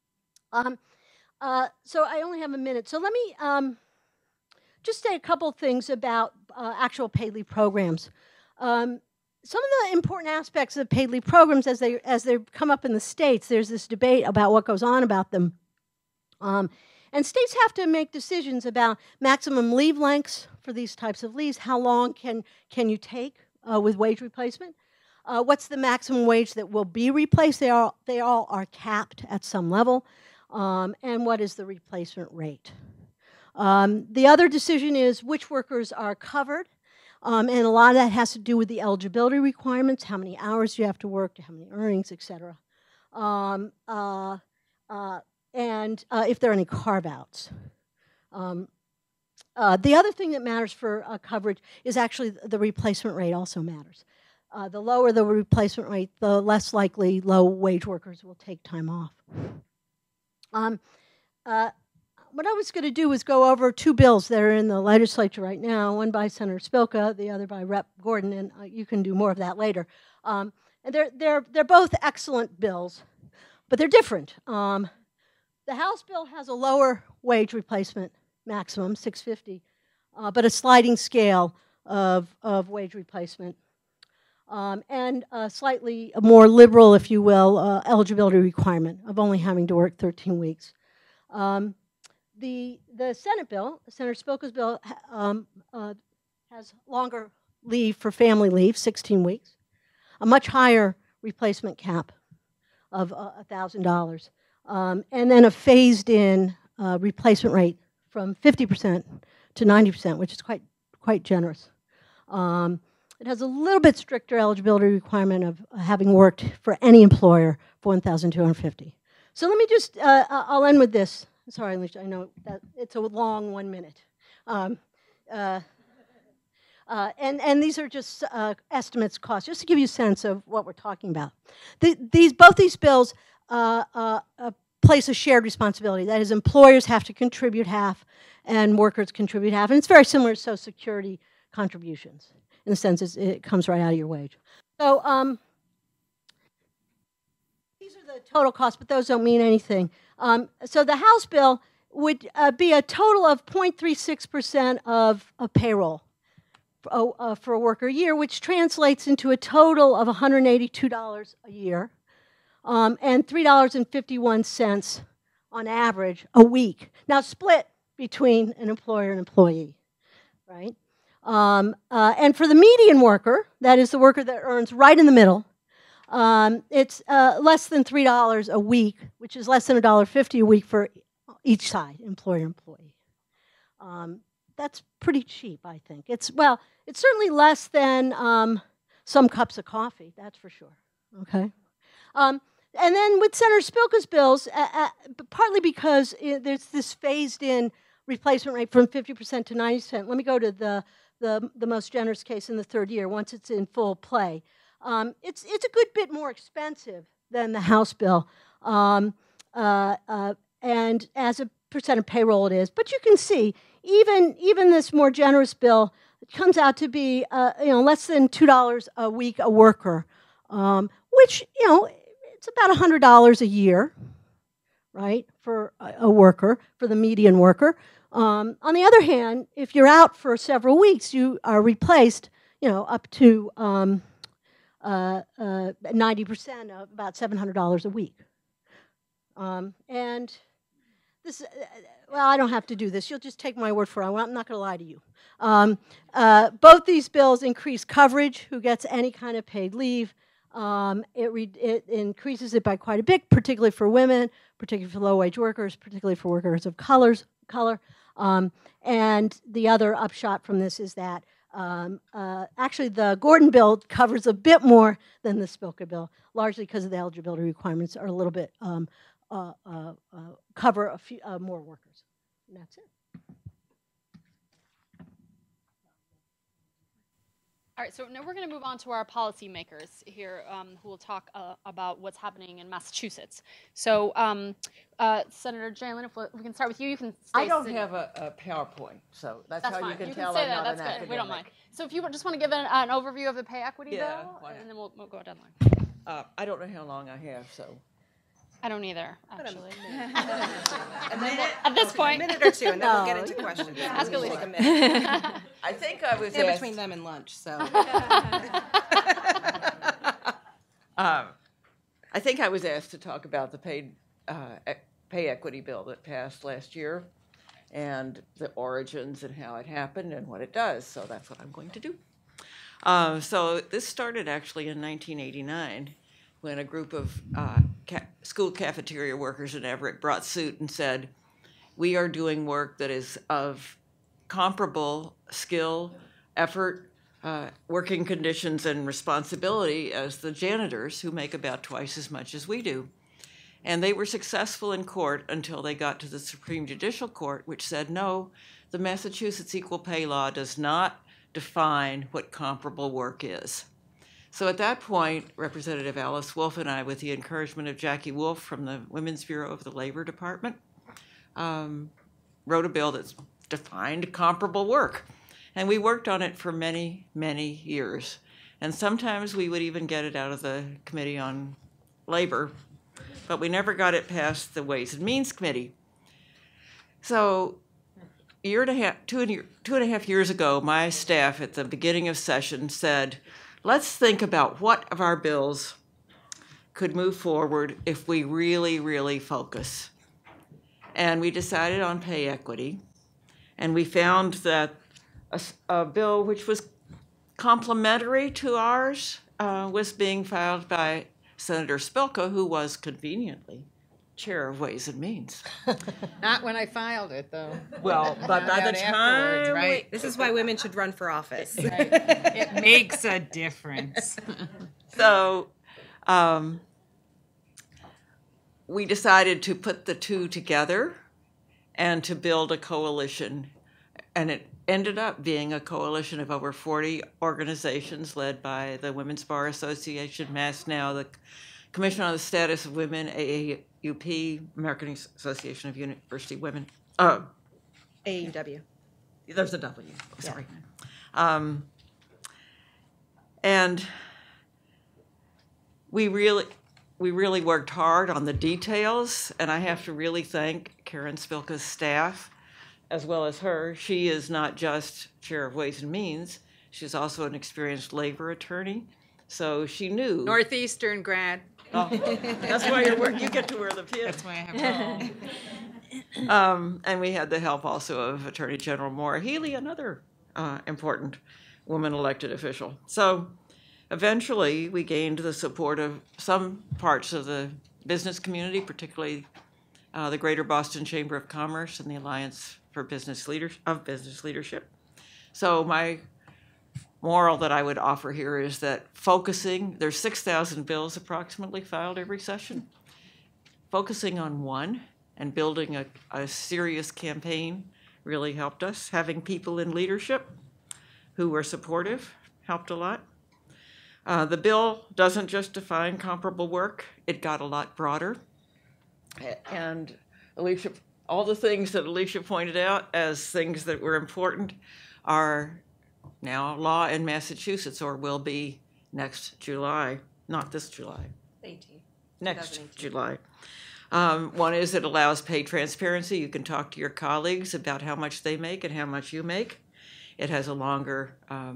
So I only have a minute. So let me just say a couple things about actual paid leave programs. Some of the important aspects of paid leave programs as they come up in the states, there's this debate about what goes on about them. And states have to make decisions about maximum leave lengths for these types of leaves. How long can you take with wage replacement? What's the maximum wage that will be replaced? They all are capped at some level. And what is the replacement rate? The other decision is which workers are covered. And a lot of that has to do with the eligibility requirements, how many hours you have to work, how many earnings, et cetera. And if there are any carve-outs. The other thing that matters for coverage is actually the replacement rate also matters. The lower the replacement rate, the less likely low-wage workers will take time off. What I was going to do was go over two bills that are in the legislature right now, one by Senator Spilka, the other by Rep. Gordon, and you can do more of that later. And they're both excellent bills, but they're different. The House bill has a lower wage replacement maximum, $650, but a sliding scale of wage replacement. And a slightly more liberal, if you will, eligibility requirement of only having to work 13 weeks. The Senate bill, Senator Spilka's bill, has longer leave for family leave, 16 weeks, a much higher replacement cap of $1,000, and then a phased-in replacement rate from 50% to 90%, which is quite generous. It has a little bit stricter eligibility requirement of having worked for any employer for $1,250. So let me just, I'll end with this. Sorry, Alicia, I know that it's a long 1 minute. And these are just estimates cost, just to give you a sense of what we're talking about. Both these bills place a shared responsibility. That is, employers have to contribute half and workers contribute half. And it's very similar to Social Security contributions in the sense it comes right out of your wage. So these are the total costs, but those don't mean anything. So the House bill would be a total of 0.36% of payroll for a worker year, which translates into a total of $182 a year and $3.51 on average a week. Now split between an employer and employee, right? And for the median worker, that is the worker that earns right in the middle, it's less than $3 a week, which is less than $1.50 a week for each side, employer-employee. That's pretty cheap, I think. It's certainly less than some cups of coffee, that's for sure, okay? And then with Senator Spilka's bills, partly because there's this phased-in replacement rate from 50% to 90%. Let me go to the most generous case in the third year, once it's in full play. It's a good bit more expensive than the House bill, and as a percent of payroll it is. But you can see, even this more generous bill comes out to be less than $2 a week a worker, which it's about $100 a year, right, for a worker, for the median worker. On the other hand, if you're out for several weeks, you are replaced, up to 90% of about $700 a week. And this, well, I don't have to do this. You'll just take my word for it. I'm not going to lie to you. Both these bills increase coverage, who gets any kind of paid leave. It increases it by quite a bit, particularly for women, particularly for low-wage workers, particularly for workers of color. And the other upshot from this is that actually the Gordon bill covers a bit more than the Spilka bill, largely because of the eligibility requirements are a little bit cover a few more workers. And that's it. All right, so now we're going to move on to our policymakers here, who will talk about what's happening in Massachusetts. So, Senator Jalen, if we can start with you, you can. I don't have a PowerPoint, so that's how fine. you can you tell can say I'm that. not That's an good. academic. We don't mind. So, if you just want to give an overview of the pay equity bill, and then we'll go down the line. I don't know how long I have, so. I don't either, actually. A minute? At this point. A minute or two, and then we'll get into questions. Ask We'll Alicia. take a minute. I think I was In asked. between them and lunch, so. I think I was asked to talk about the pay equity bill that passed last year, and the origins and how it happened and what it does. So that's what I'm going to do. So this started actually in 1989 when a group of school cafeteria workers in Everett brought suit and said, we are doing work that is of comparable skill, effort, working conditions, and responsibility as the janitors who make about twice as much as we do. And they were successful in court until they got to the Supreme Judicial Court, which said, no, the Massachusetts Equal Pay Law does not define what comparable work is. So at that point, Representative Alice Wolf and I, with the encouragement of Jackie Wolf from the Women's Bureau of the Labor Department, wrote a bill that defined comparable work. And we worked on it for many, many years. And sometimes we would even get it out of the Committee on Labor, but we never got it past the Ways and Means Committee. So two and a half years ago, my staff at the beginning of session said, let's think about what of our bills could move forward if we really, really focus. And we decided on pay equity. And we found that a bill which was complementary to ours was being filed by Senator Spilka, who was conveniently chair of Ways and Means. Not when I filed it, though. Well, but by the time, right? This is why women should run for office. Right. It makes a difference. So we decided to put the two together and to build a coalition. And it ended up being a coalition of over 40 organizations led by the Women's Bar Association, Mass Now, the Commission on the Status of Women, AAUP, American Association of University Women. AUW. There's a W, sorry. Yeah. And we really worked hard on the details, and I have to really thank Karen Spilka's staff, as well as her. She is not just chair of Ways and Means, she's also an experienced labor attorney, so she knew. Northeastern grad. Oh, that's why you get to wear the pin. That's why I have it all. And we had the help also of Attorney General Maura Healey, another important woman elected official. So eventually we gained the support of some parts of the business community, particularly the Greater Boston Chamber of Commerce and the Alliance for Business Leadership. So my moral that I would offer here is that focusing, there's 6,000 bills approximately filed every session. Focusing on one and building a serious campaign really helped us. Having people in leadership who were supportive helped a lot. The bill doesn't just define comparable work, it got a lot broader. And Alicia, all the things that Alicia pointed out as things that were important are now law in Massachusetts, or will be next July, not this July. 18. Next 2018. July. One is it allows pay transparency. You can talk to your colleagues about how much they make and how much you make. It has a longer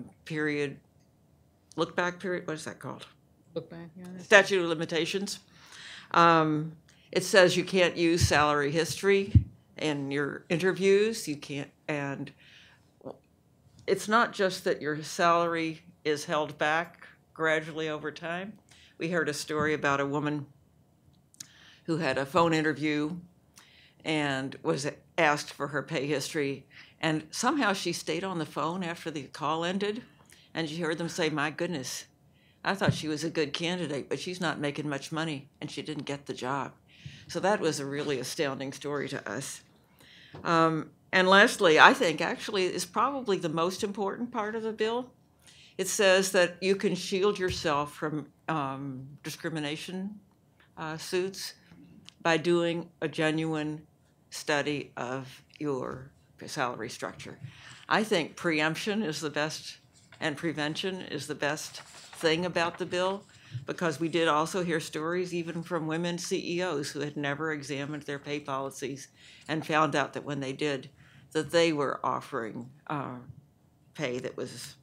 look-back period. What is that called? Look back, yeah. Statute of limitations. It says you can't use salary history in your interviews. You can't, and it's not just that your salary is held back gradually over time. We heard a story about a woman who had a phone interview and was asked for her pay history, and somehow she stayed on the phone after the call ended, and she heard them say, "My goodness, I thought she was a good candidate, but she's not making much money," and she didn't get the job. So that was a really astounding story to us. And lastly, I think actually is probably the most important part of the bill. It says that you can shield yourself from discrimination suits by doing a genuine study of your salary structure. I think preemption is the best, and prevention is the best thing about the bill, because we did also hear stories even from women CEOs who had never examined their pay policies and found out that when they did, that they were offering pay that was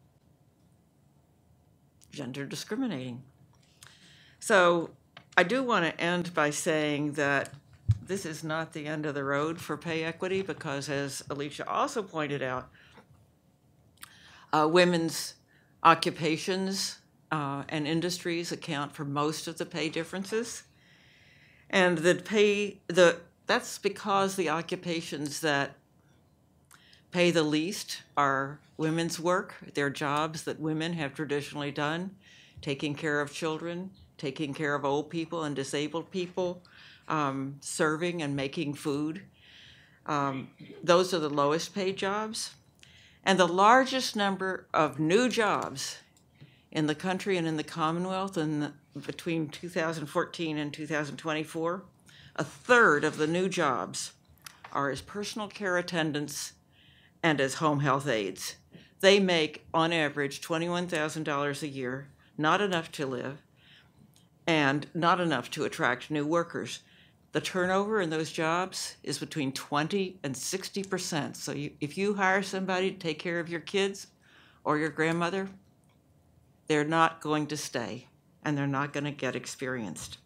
gender discriminating. So I do want to end by saying that this is not the end of the road for pay equity, because as Alicia also pointed out, women's Occupations and industries account for most of the pay differences. And that's because the occupations that pay the least are women's work. They're jobs that women have traditionally done, taking care of children, taking care of old people and disabled people, serving and making food. Those are the lowest paid jobs. And the largest number of new jobs in the country and in the Commonwealth between 2014 and 2024, a third of the new jobs are as personal care attendants and as home health aides. They make, on average, $21,000 a year, not enough to live, and not enough to attract new workers. The turnover in those jobs is between 20 and 60%. So if you hire somebody to take care of your kids or your grandmother, they're not going to stay, and they're not going to get experienced.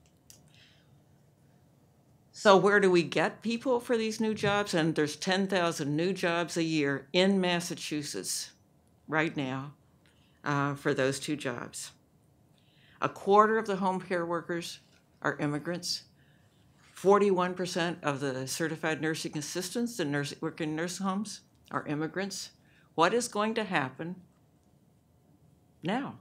So where do we get people for these new jobs? And there's 10,000 new jobs a year in Massachusetts right now for those two jobs. A quarter of the home care workers are immigrants. 41% of the certified nursing assistants that work in nursing homes are immigrants. What is going to happen now?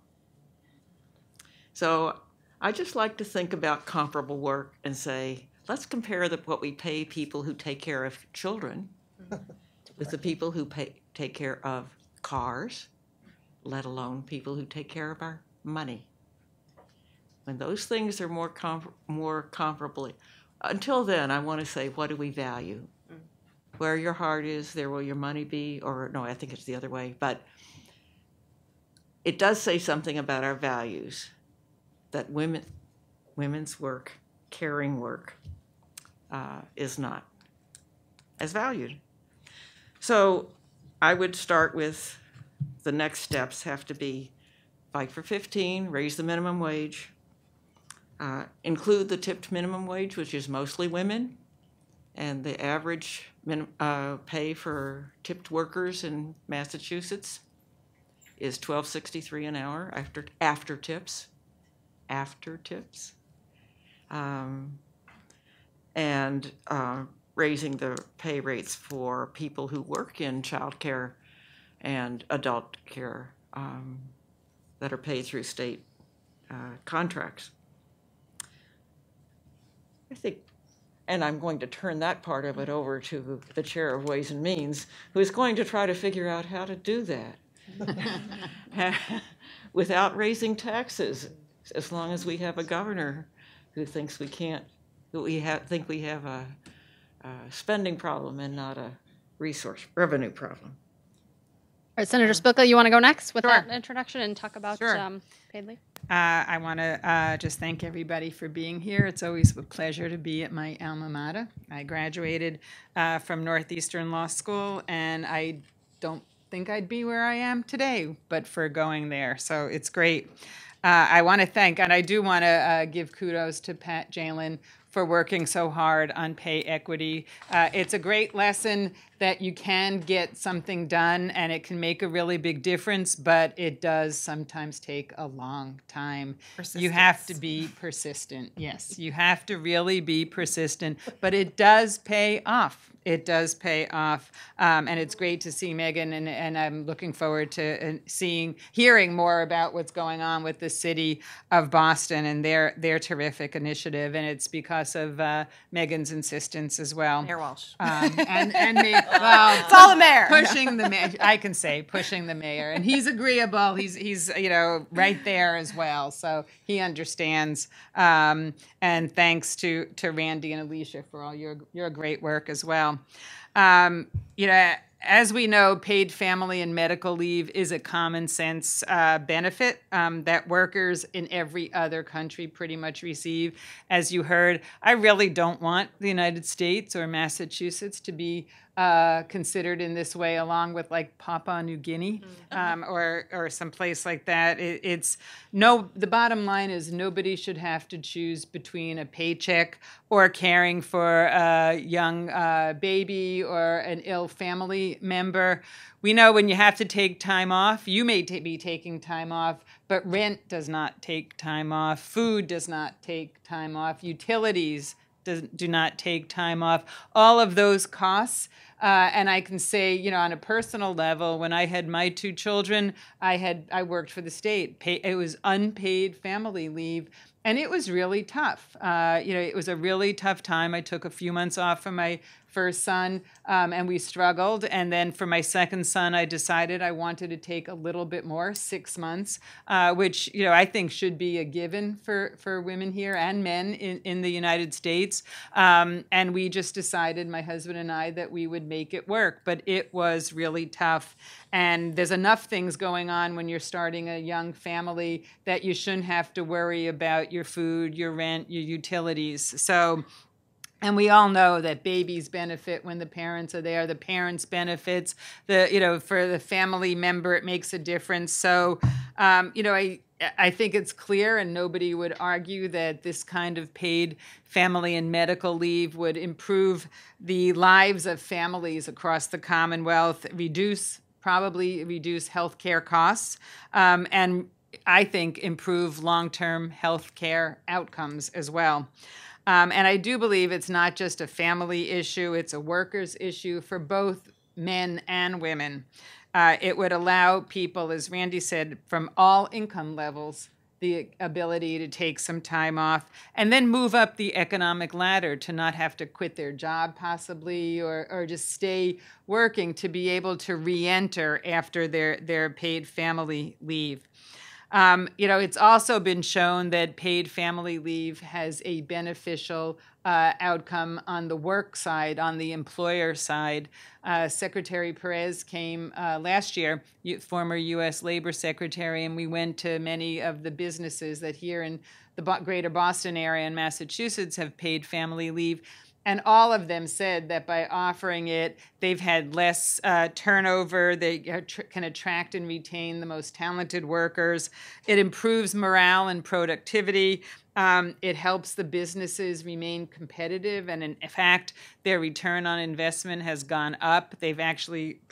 So I just like to think about comparable work and say, let's compare what we pay people who take care of children with the people who take care of cars, let alone people who take care of our money. When those things are more comparably, until then, I want to say, what do we value? Where your heart is, there will your money be, or no, I think it's the other way. But it does say something about our values, that women's work, caring work, is not as valued. So I would start with the next steps have to be fight for 15, raise the minimum wage, include the tipped minimum wage, which is mostly women, and the average pay for tipped workers in Massachusetts is $12.63 an hour after tips. And raising the pay rates for people who work in child care and adult care that are paid through state contracts. I think, and I'm going to turn that part of it over to the chair of Ways and Means, who is going to try to figure out how to do that without raising taxes, as long as we have a governor who thinks we can't, think we have a spending problem and not a revenue problem. All right, Senator Spilka, you want to go next with that introduction and talk about paid leave? I want to just thank everybody for being here. It's always a pleasure to be at my alma mater. I graduated from Northeastern Law School, and I don't think I'd be where I am today, but for going there. So it's great. I want to thank, and I do want to give kudos to Pat Jalen for working so hard on pay equity. It's a great lesson that you can get something done and it can make a really big difference, but it does sometimes take a long time. You have to be persistent. Yes, you have to really be persistent, but it does pay off. It does pay off, and it's great to see Megan, and I'm looking forward to hearing more about what's going on with the city of Boston and their terrific initiative, and it's because of Megan's insistence as well. Mayor Walsh. And me. Well, it's all the mayor. Pushing the mayor, I can say, pushing the mayor, and he's agreeable. He's right there as well, so he understands. And thanks to Randy and Alicia for all your great work as well. As we know, paid family and medical leave is a common sense benefit that workers in every other country pretty much receive. As you heard, I really don't want the United States or Massachusetts to be considered in this way, along with like Papua New Guinea or someplace like that. The bottom line is nobody should have to choose between a paycheck or caring for a young baby employee or an ill family member. We know when you have to take time off, you may be taking time off, but rent does not take time off. Food does not take time off. Utilities do not take time off. All of those costs. And I can say, you know, on a personal level, when I had my 2 children, I worked for the state. It was unpaid family leave. And it was really tough. You know, it was a really tough time. I took a few months off for my first son, and we struggled. And then for my second son, I decided I wanted to take a little bit more, 6 months, which, you know, I think should be a given for women here and men in the United States. And we just decided, my husband and I, that we would make it work. But it was really tough. And there's enough things going on when you're starting a young family that you shouldn't have to worry about your food, your rent, your utilities. So, and we all know that babies benefit when the parents are there. The parents benefits. You know, for the family member, it makes a difference. So, you know, I think it's clear, and nobody would argue, that this kind of paid family and medical leave would improve the lives of families across the Commonwealth, probably reduce healthcare costs, and I think improve long-term healthcare outcomes as well. And I do believe it's not just a family issue, it's a workers' issue for both men and women. It would allow people, as Randy said, from all income levels, the ability to take some time off and then move up the economic ladder, to not have to quit their job possibly, or just stay working, to be able to re-enter after their paid family leave. You know, it's also been shown that paid family leave has a beneficial outcome on the work side, on the employer side. Secretary Perez came last year, former U.S. Labor Secretary, and we went to many of the businesses that here in the greater Boston area in Massachusetts have paid family leave. And all of them said that by offering it, they've had less turnover. They can attract and retain the most talented workers. It improves morale and productivity. It helps the businesses remain competitive. And in fact, their return on investment has gone up. They've actually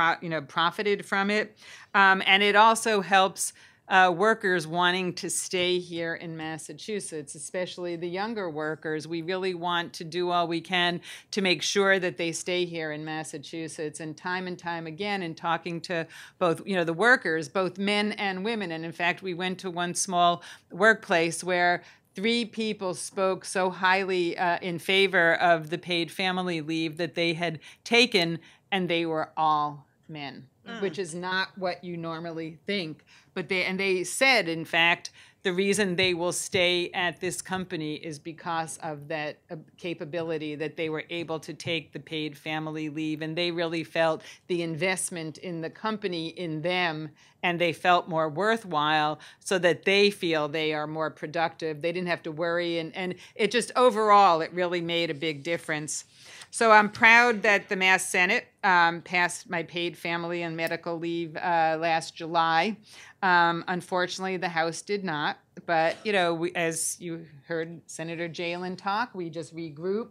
profited from it. And it also helps workers wanting to stay here in Massachusetts, especially the younger workers. We really want to do all we can to make sure that they stay here in Massachusetts. And time again, in talking to both, you know, the workers, both men and women. And in fact, we went to one small workplace where 3 people spoke so highly in favor of the paid family leave that they had taken, and they were all men, which is not what you normally think. But they said, in fact, the reason they will stay at this company is because of that capability, that they were able to take the paid family leave, and they really felt the investment in the company in them, and they felt more worthwhile, so that they feel they are more productive. They didn't have to worry, and it just overall, it really made a big difference. So I'm proud that the Mass Senate passed my paid family and medical leave last July. Unfortunately, the House did not. But, you know, as you heard Senator Jalen talk, we just regroup,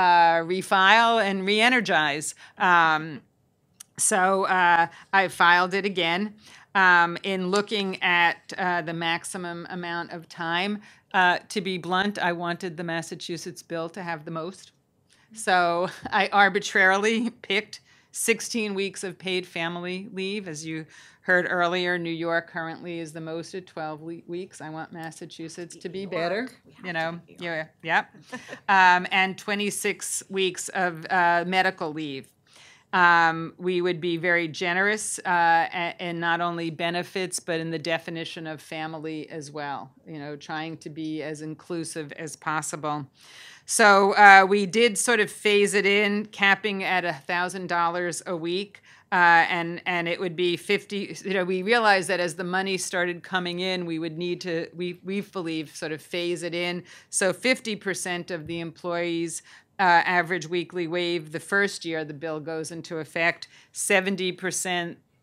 refile, and re-energize. So I filed it again. In looking at the maximum amount of time, to be blunt, I wanted the Massachusetts bill to have the most. So I arbitrarily picked 16 weeks of paid family leave. As you heard earlier, New York currently is the most at 12 weeks. I want Massachusetts to be better, you know. Yeah. And 26 weeks of medical leave. We would be very generous in not only benefits, but in the definition of family as well, you know, trying to be as inclusive as possible. So we did sort of phase it in, capping at $1,000 a week. And it would be 50, you know, we realized that as the money started coming in, we would need to, we believe, sort of phase it in. So 50% of the employees' average weekly wage the first year the bill goes into effect, 70%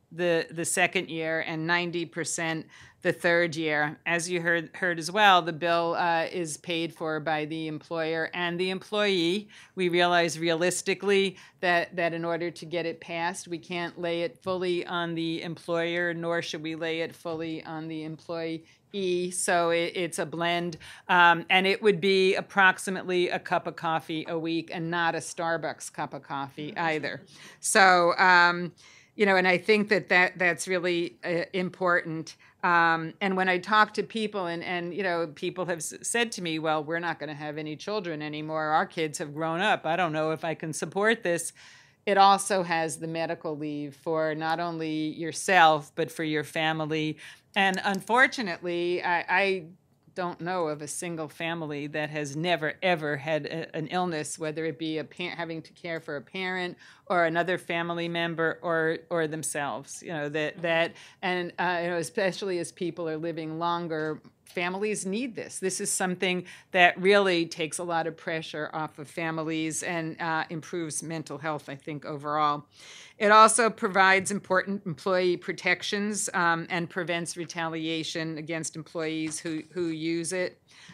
the second year and 90% the third year. As you heard as well, the bill is paid for by the employer and the employee. We realize realistically that in order to get it passed, we can't lay it fully on the employer, nor should we lay it fully on the employee. So it's a blend, and it would be approximately a cup of coffee a week and not a Starbucks cup of coffee either. So, and I think that's really important. And when I talk to people and people have said to me, well, we're not going to have any children anymore. Our kids have grown up. I don't know if I can support this. It also has the medical leave for not only yourself, but for your family. And unfortunately, I don't know of a single family that has never, ever had an illness, whether it be having to care for a parent or another family member or themselves. Especially as people are living longer, families need this. This is something that really takes a lot of pressure off of families and improves mental health, I think, overall. It also provides important employee protections and prevents retaliation against employees who use it.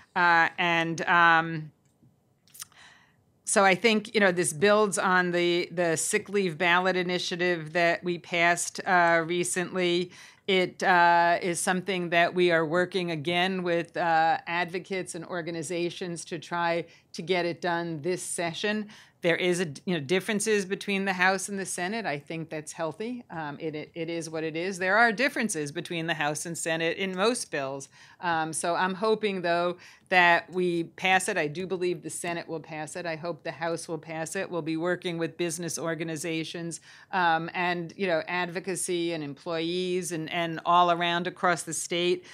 So I think, this builds on the sick leave ballot initiative that we passed recently. It is something that we are working again with advocates and organizations to try to get it done this session. There is differences between the House and the Senate. I think that's healthy. It is what it is. There are differences between the House and Senate in most bills. So I'm hoping, though, that we pass it. I do believe the Senate will pass it. I hope the House will pass it. We'll be working with business organizations and advocacy and employees and all around across the state.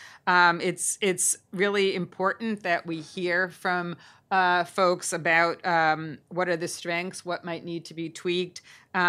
It's really important that we hear from folks about what are the strengths, what might need to be tweaked.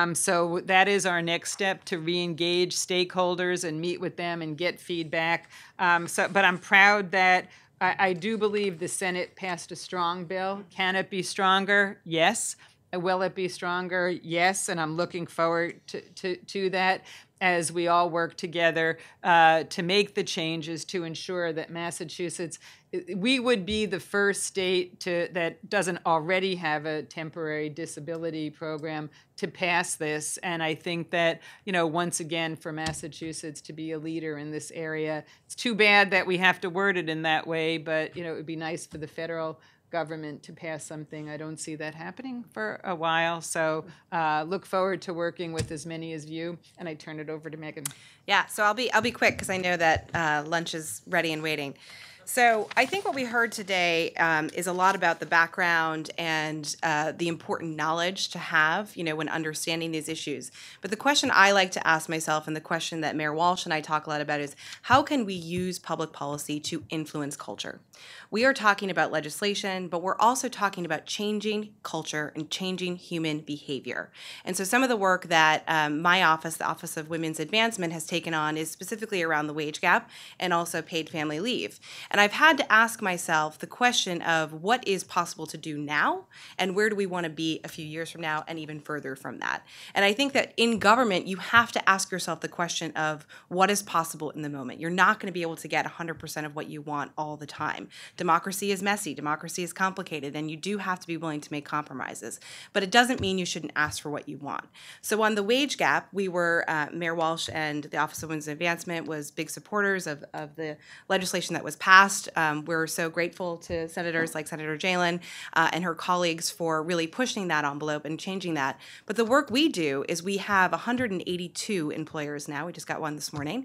So that is our next step, to re-engage stakeholders and meet with them and get feedback. But I'm proud that I do believe the Senate passed a strong bill. Can it be stronger? Yes. Will it be stronger? Yes. And I'm looking forward to that as we all work together to make the changes to ensure that Massachusetts, we would be the first state that doesn't already have a temporary disability program to pass this. And I think that, once again, for Massachusetts to be a leader in this area, it's too bad that we have to word it in that way, but, it would be nice for the federal government to pass something. I don't see that happening for a while. So look forward to working with as many as you. And I turn it over to Megan. Yeah, so I'll be quick because I know that lunch is ready and waiting. So I think what we heard today is a lot about the background and the important knowledge to have, when understanding these issues. But the question I like to ask myself, and the question that Mayor Walsh and I talk a lot about, is how can we use public policy to influence culture? We are talking about legislation, but we're also talking about changing culture and changing human behavior. And so some of the work that my office, the Office of Women's Advancement, has taken on is specifically around the wage gap and also paid family leave. And I've had to ask myself the question of what is possible to do now and where do we want to be a few years from now and even further from that. And I think that in government, you have to ask yourself the question of what is possible in the moment. You're not going to be able to get 100% of what you want all the time. Democracy is messy, democracy is complicated, and you do have to be willing to make compromises. But it doesn't mean you shouldn't ask for what you want. So on the wage gap, we were, Mayor Walsh and the Office of Women's Advancement was big supporters of the legislation that was passed. We're so grateful to senators like Senator Jalen and her colleagues for really pushing that envelope and changing that. But the work we do is we have 182 employers now, we just got one this morning,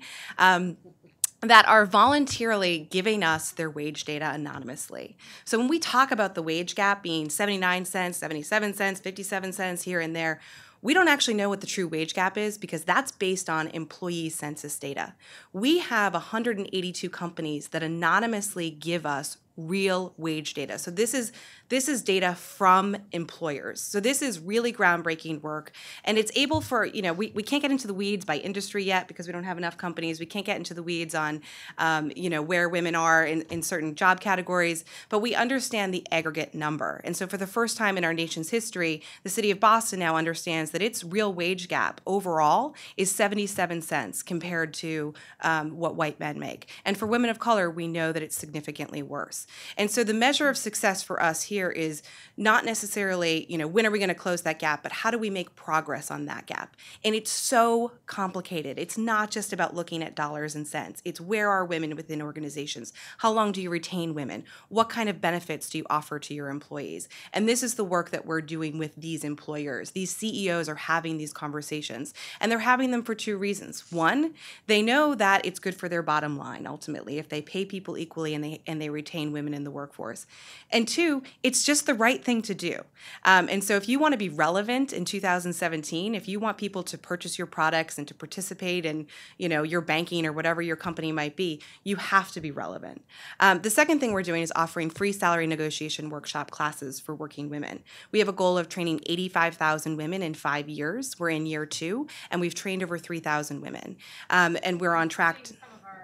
that are voluntarily giving us their wage data anonymously. So when we talk about the wage gap being 79 cents, 77 cents, 57 cents here and there, we don't actually know what the true wage gap is because that's based on employee census data. We have 182 companies that anonymously give us real wage data. So this is data from employers. So this is really groundbreaking work, and it's able for, we can't get into the weeds by industry yet because we don't have enough companies. We can't get into the weeds on, where women are in certain job categories, but we understand the aggregate number. And so for the first time in our nation's history, the city of Boston now understands that its real wage gap overall is 77 cents compared to what white men make. And for women of color, we know that it's significantly worse. And so the measure of success for us here is not necessarily, when are we going to close that gap, but how do we make progress on that gap? And it's so complicated. It's not just about looking at dollars and cents. It's where are women within organizations? How long do you retain women? What kind of benefits do you offer to your employees? And this is the work that we're doing with these employers. These CEOs are having these conversations, and they're having them for two reasons. One, they know that it's good for their bottom line, ultimately, if they pay people equally and they retain women in the workforce. And two, it's just the right thing to do. And so if you want to be relevant in 2017, if you want people to purchase your products and to participate in, your banking or whatever your company might be, you have to be relevant. The second thing we're doing is offering free salary negotiation workshop classes for working women. We have a goal of training 85,000 women in 5 years. We're in year 2, and we've trained over 3,000 women. And we're on track to,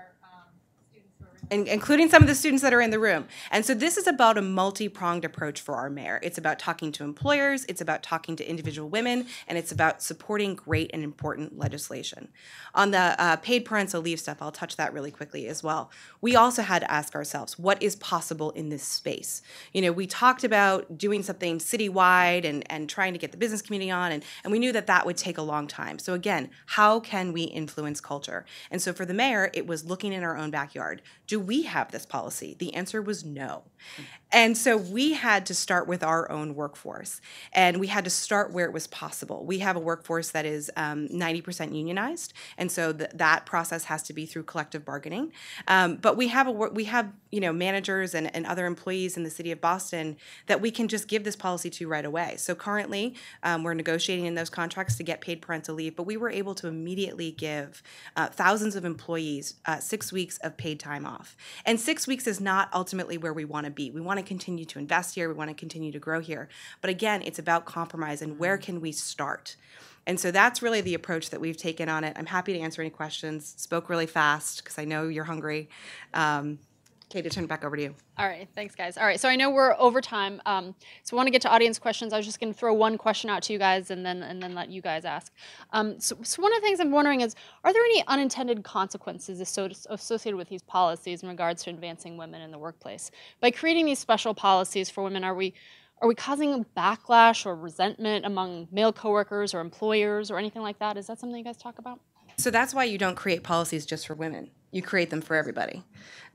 including some of the students that are in the room. And so this is about a multi-pronged approach for our mayor. It's about talking to employers, it's about talking to individual women, and it's about supporting great and important legislation. On the paid parental leave stuff, I'll touch that really quickly as well. We also had to ask ourselves, what is possible in this space? We talked about doing something citywide and trying to get the business community on, and we knew that would take a long time. So again, how can we influence culture? And so for the mayor, it was looking in our own backyard. Do we have this policy? The answer was no. And so we had to start with our own workforce, and we had to start where it was possible. We have a workforce that is 90% unionized, and so that process has to be through collective bargaining. But we have managers and other employees in the city of Boston that we can just give this policy to right away. So currently, we're negotiating in those contracts to get paid parental leave, but we were able to immediately give thousands of employees 6 weeks of paid time off. And 6 weeks is not ultimately where we want to be. We want to continue to invest here. We want to continue to grow here. But again, it's about compromise and where can we start? And so that's really the approach that we've taken on it. I'm happy to answer any questions. Spoke really fast because I know you're hungry. Kate, to turn it back over to you. All right, thanks, guys. All right, so I know we're over time, so we want to get to audience questions. I was just going to throw one question out to you guys and then let you guys ask. So one of the things I'm wondering is, are there any unintended consequences associated with these policies in regards to advancing women in the workplace? By creating these special policies for women, are we causing backlash or resentment among male coworkers or employers or anything like that? Is that something you guys talk about? So that's why you don't create policies just for women. You create them for everybody.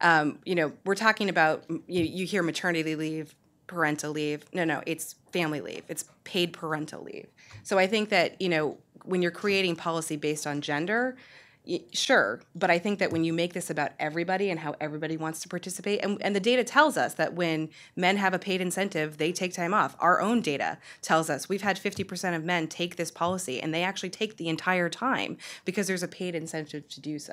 We're talking about, you hear maternity leave, parental leave. No, it's family leave. It's paid parental leave. So I think that, when you're creating policy based on gender, sure, but I think that when you make this about everybody and how everybody wants to participate, and the data tells us that when men have a paid incentive, they take time off. Our own data tells us we've had 50% of men take this policy, and they actually take the entire time because there's a paid incentive to do so.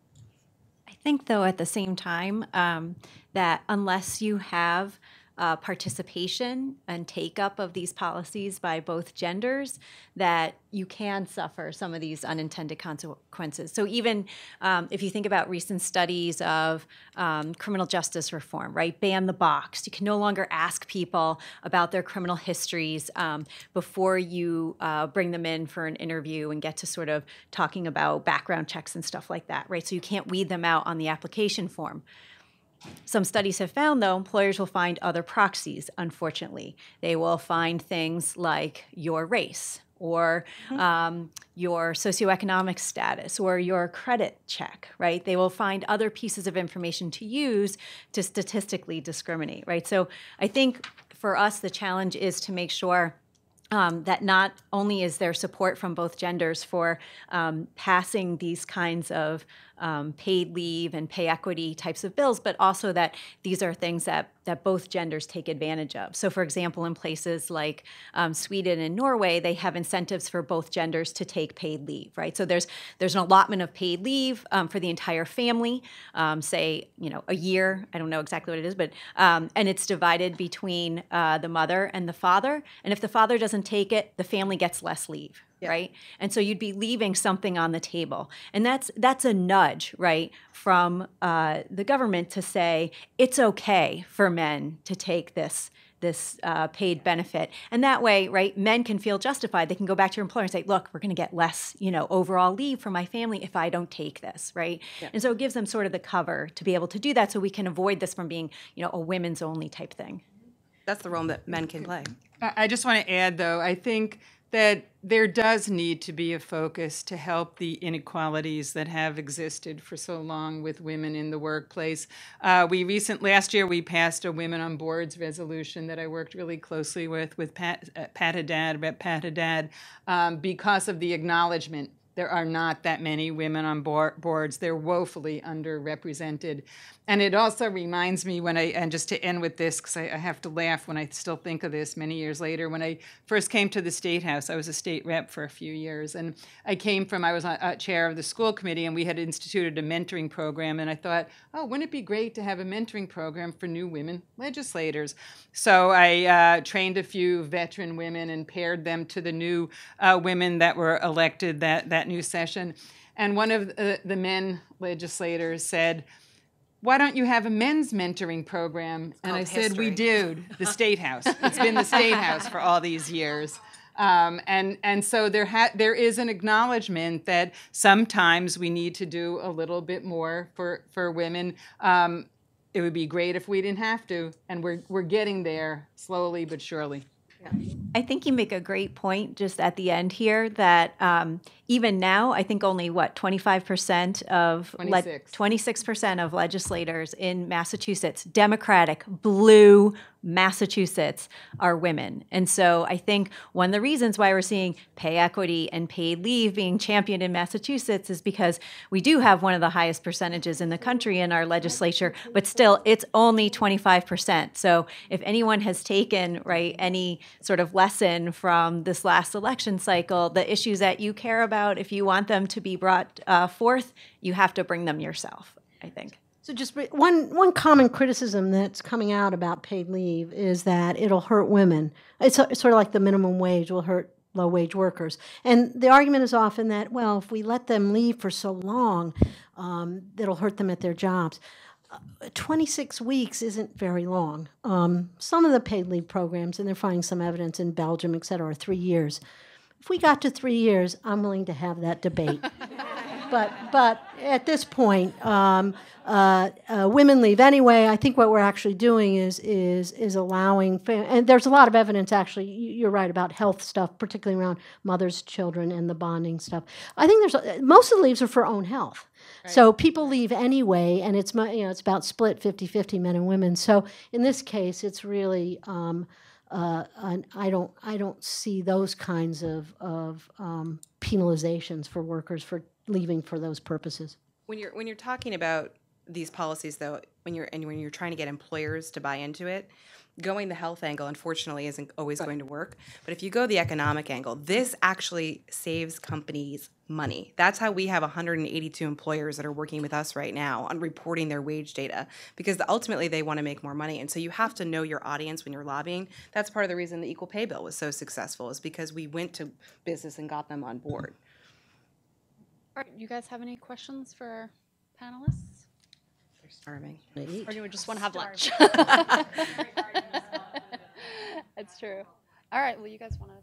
I think, though, at the same time, that unless you have participation and take-up of these policies by both genders, that you can suffer some of these unintended consequences. So even if you think about recent studies of criminal justice reform, right? Ban the box. You can no longer ask people about their criminal histories before you bring them in for an interview and get to sort of talking about background checks and stuff like that, right? So you can't weed them out on the application form. Some studies have found, though, employers will find other proxies, unfortunately. They will find things like your race or your socioeconomic status or your credit check, right? They will find other pieces of information to use to statistically discriminate, right? So I think for us, the challenge is to make sure that not only is there support from both genders for passing these kinds of paid leave and pay equity types of bills, but also that these are things that that both genders take advantage of. So for example, in places like Sweden and Norway, they have incentives for both genders to take paid leave, right? So there's an allotment of paid leave for the entire family, say, a year, I don't know exactly what it is, but, and it's divided between the mother and the father. And if the father doesn't take it, the family gets less leave. Yeah. Right? And so you'd be leaving something on the table. And that's a nudge, right, from the government to say it's okay for men to take this paid benefit. And that way, right, men can feel justified. They can go back to your employer and say, look, we're going to get less, overall leave for my family if I don't take this, right? Yeah. And so it gives them sort of the cover to be able to do that so we can avoid this from being, a women's only type thing. That's the role that men can play. I just want to add, though, I think that there does need to be a focus to help the inequalities that have existed for so long with women in the workplace. Last year we passed a Women on Boards resolution that I worked really closely with Pat Haddad, because of the acknowledgement there are not that many women on boards. They're woefully underrepresented. And it also reminds me and just to end with this, because I have to laugh when I still think of this many years later, when I first came to the State House, I was a state rep for a few years, and I was a chair of the school committee, and we had instituted a mentoring program, and I thought, oh, wouldn't it be great to have a mentoring program for new women legislators? So I trained a few veteran women and paired them to the new women that were elected that new session. And one of the men legislators said, why don't you have a men's mentoring program? And I said, we do, the State House. It's been the State House for all these years. And so there is an acknowledgement that sometimes we need to do a little bit more for women. It would be great if we didn't have to, and we're getting there slowly but surely. Yeah. I think you make a great point just at the end here that even now, I think only 26% of legislators in Massachusetts, Democratic, blue Massachusetts, are women. And so I think one of the reasons why we're seeing pay equity and paid leave being championed in Massachusetts is because we do have one of the highest percentages in the country in our legislature, but still it's only 25%. So if anyone has taken, right, any sort of lesson from this last election cycle, the issues that you care about, if you want them to be brought forth, you have to bring them yourself, I think. So just one common criticism that's coming out about paid leave is that it'll hurt women. It's sort of like the minimum wage will hurt low-wage workers. And the argument is often that, well, if we let them leave for so long, it'll hurt them at their jobs. 26 weeks isn't very long. Some of the paid leave programs, and they're finding some evidence in Belgium, et cetera, are 3 years. If we got to 3 years, I'm willing to have that debate. But at this point, women leave anyway. I think what we're actually doing is allowing, and there's a lot of evidence actually, you're right, about health stuff, particularly around mothers, children, and the bonding stuff. I think most of the leaves are for own health. Right. So people leave anyway, and it's about split 50-50 men and women. So in this case, it's really, I don't see those kinds of penalizations for workers for leaving for those purposes. When you're talking about these policies, though, when you're trying to get employers to buy into it, going the health angle, unfortunately, isn't always going to work. But if you go the economic angle, this actually saves companies money. That's how we have 182 employers that are working with us right now on reporting their wage data, because ultimately they want to make more money. And so you have to know your audience when you're lobbying. That's part of the reason the Equal Pay Bill was so successful, is because we went to business and got them on board. All right, you guys have any questions for our panelists? They're starving. Or do you just want to have lunch? That's true. All right, well, you guys want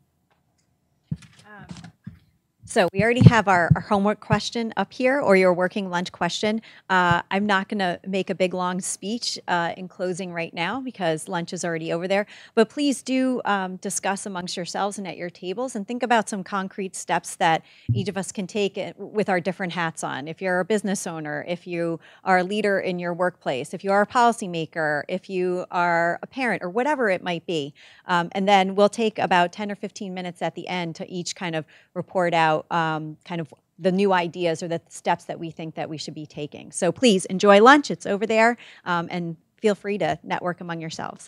to... So we already have our homework question up here, or your working lunch question. I'm not going to make a big, long speech in closing right now because lunch is already over there. But please do discuss amongst yourselves and at your tables and think about some concrete steps that each of us can take with our different hats on. If you're a business owner, if you are a leader in your workplace, if you are a policymaker, if you are a parent, or whatever it might be. And then we'll take about 10 or 15 minutes at the end to each kind of report out kind of the new ideas or the steps that we think that we should be taking. So please enjoy lunch. It's over there, and feel free to network among yourselves.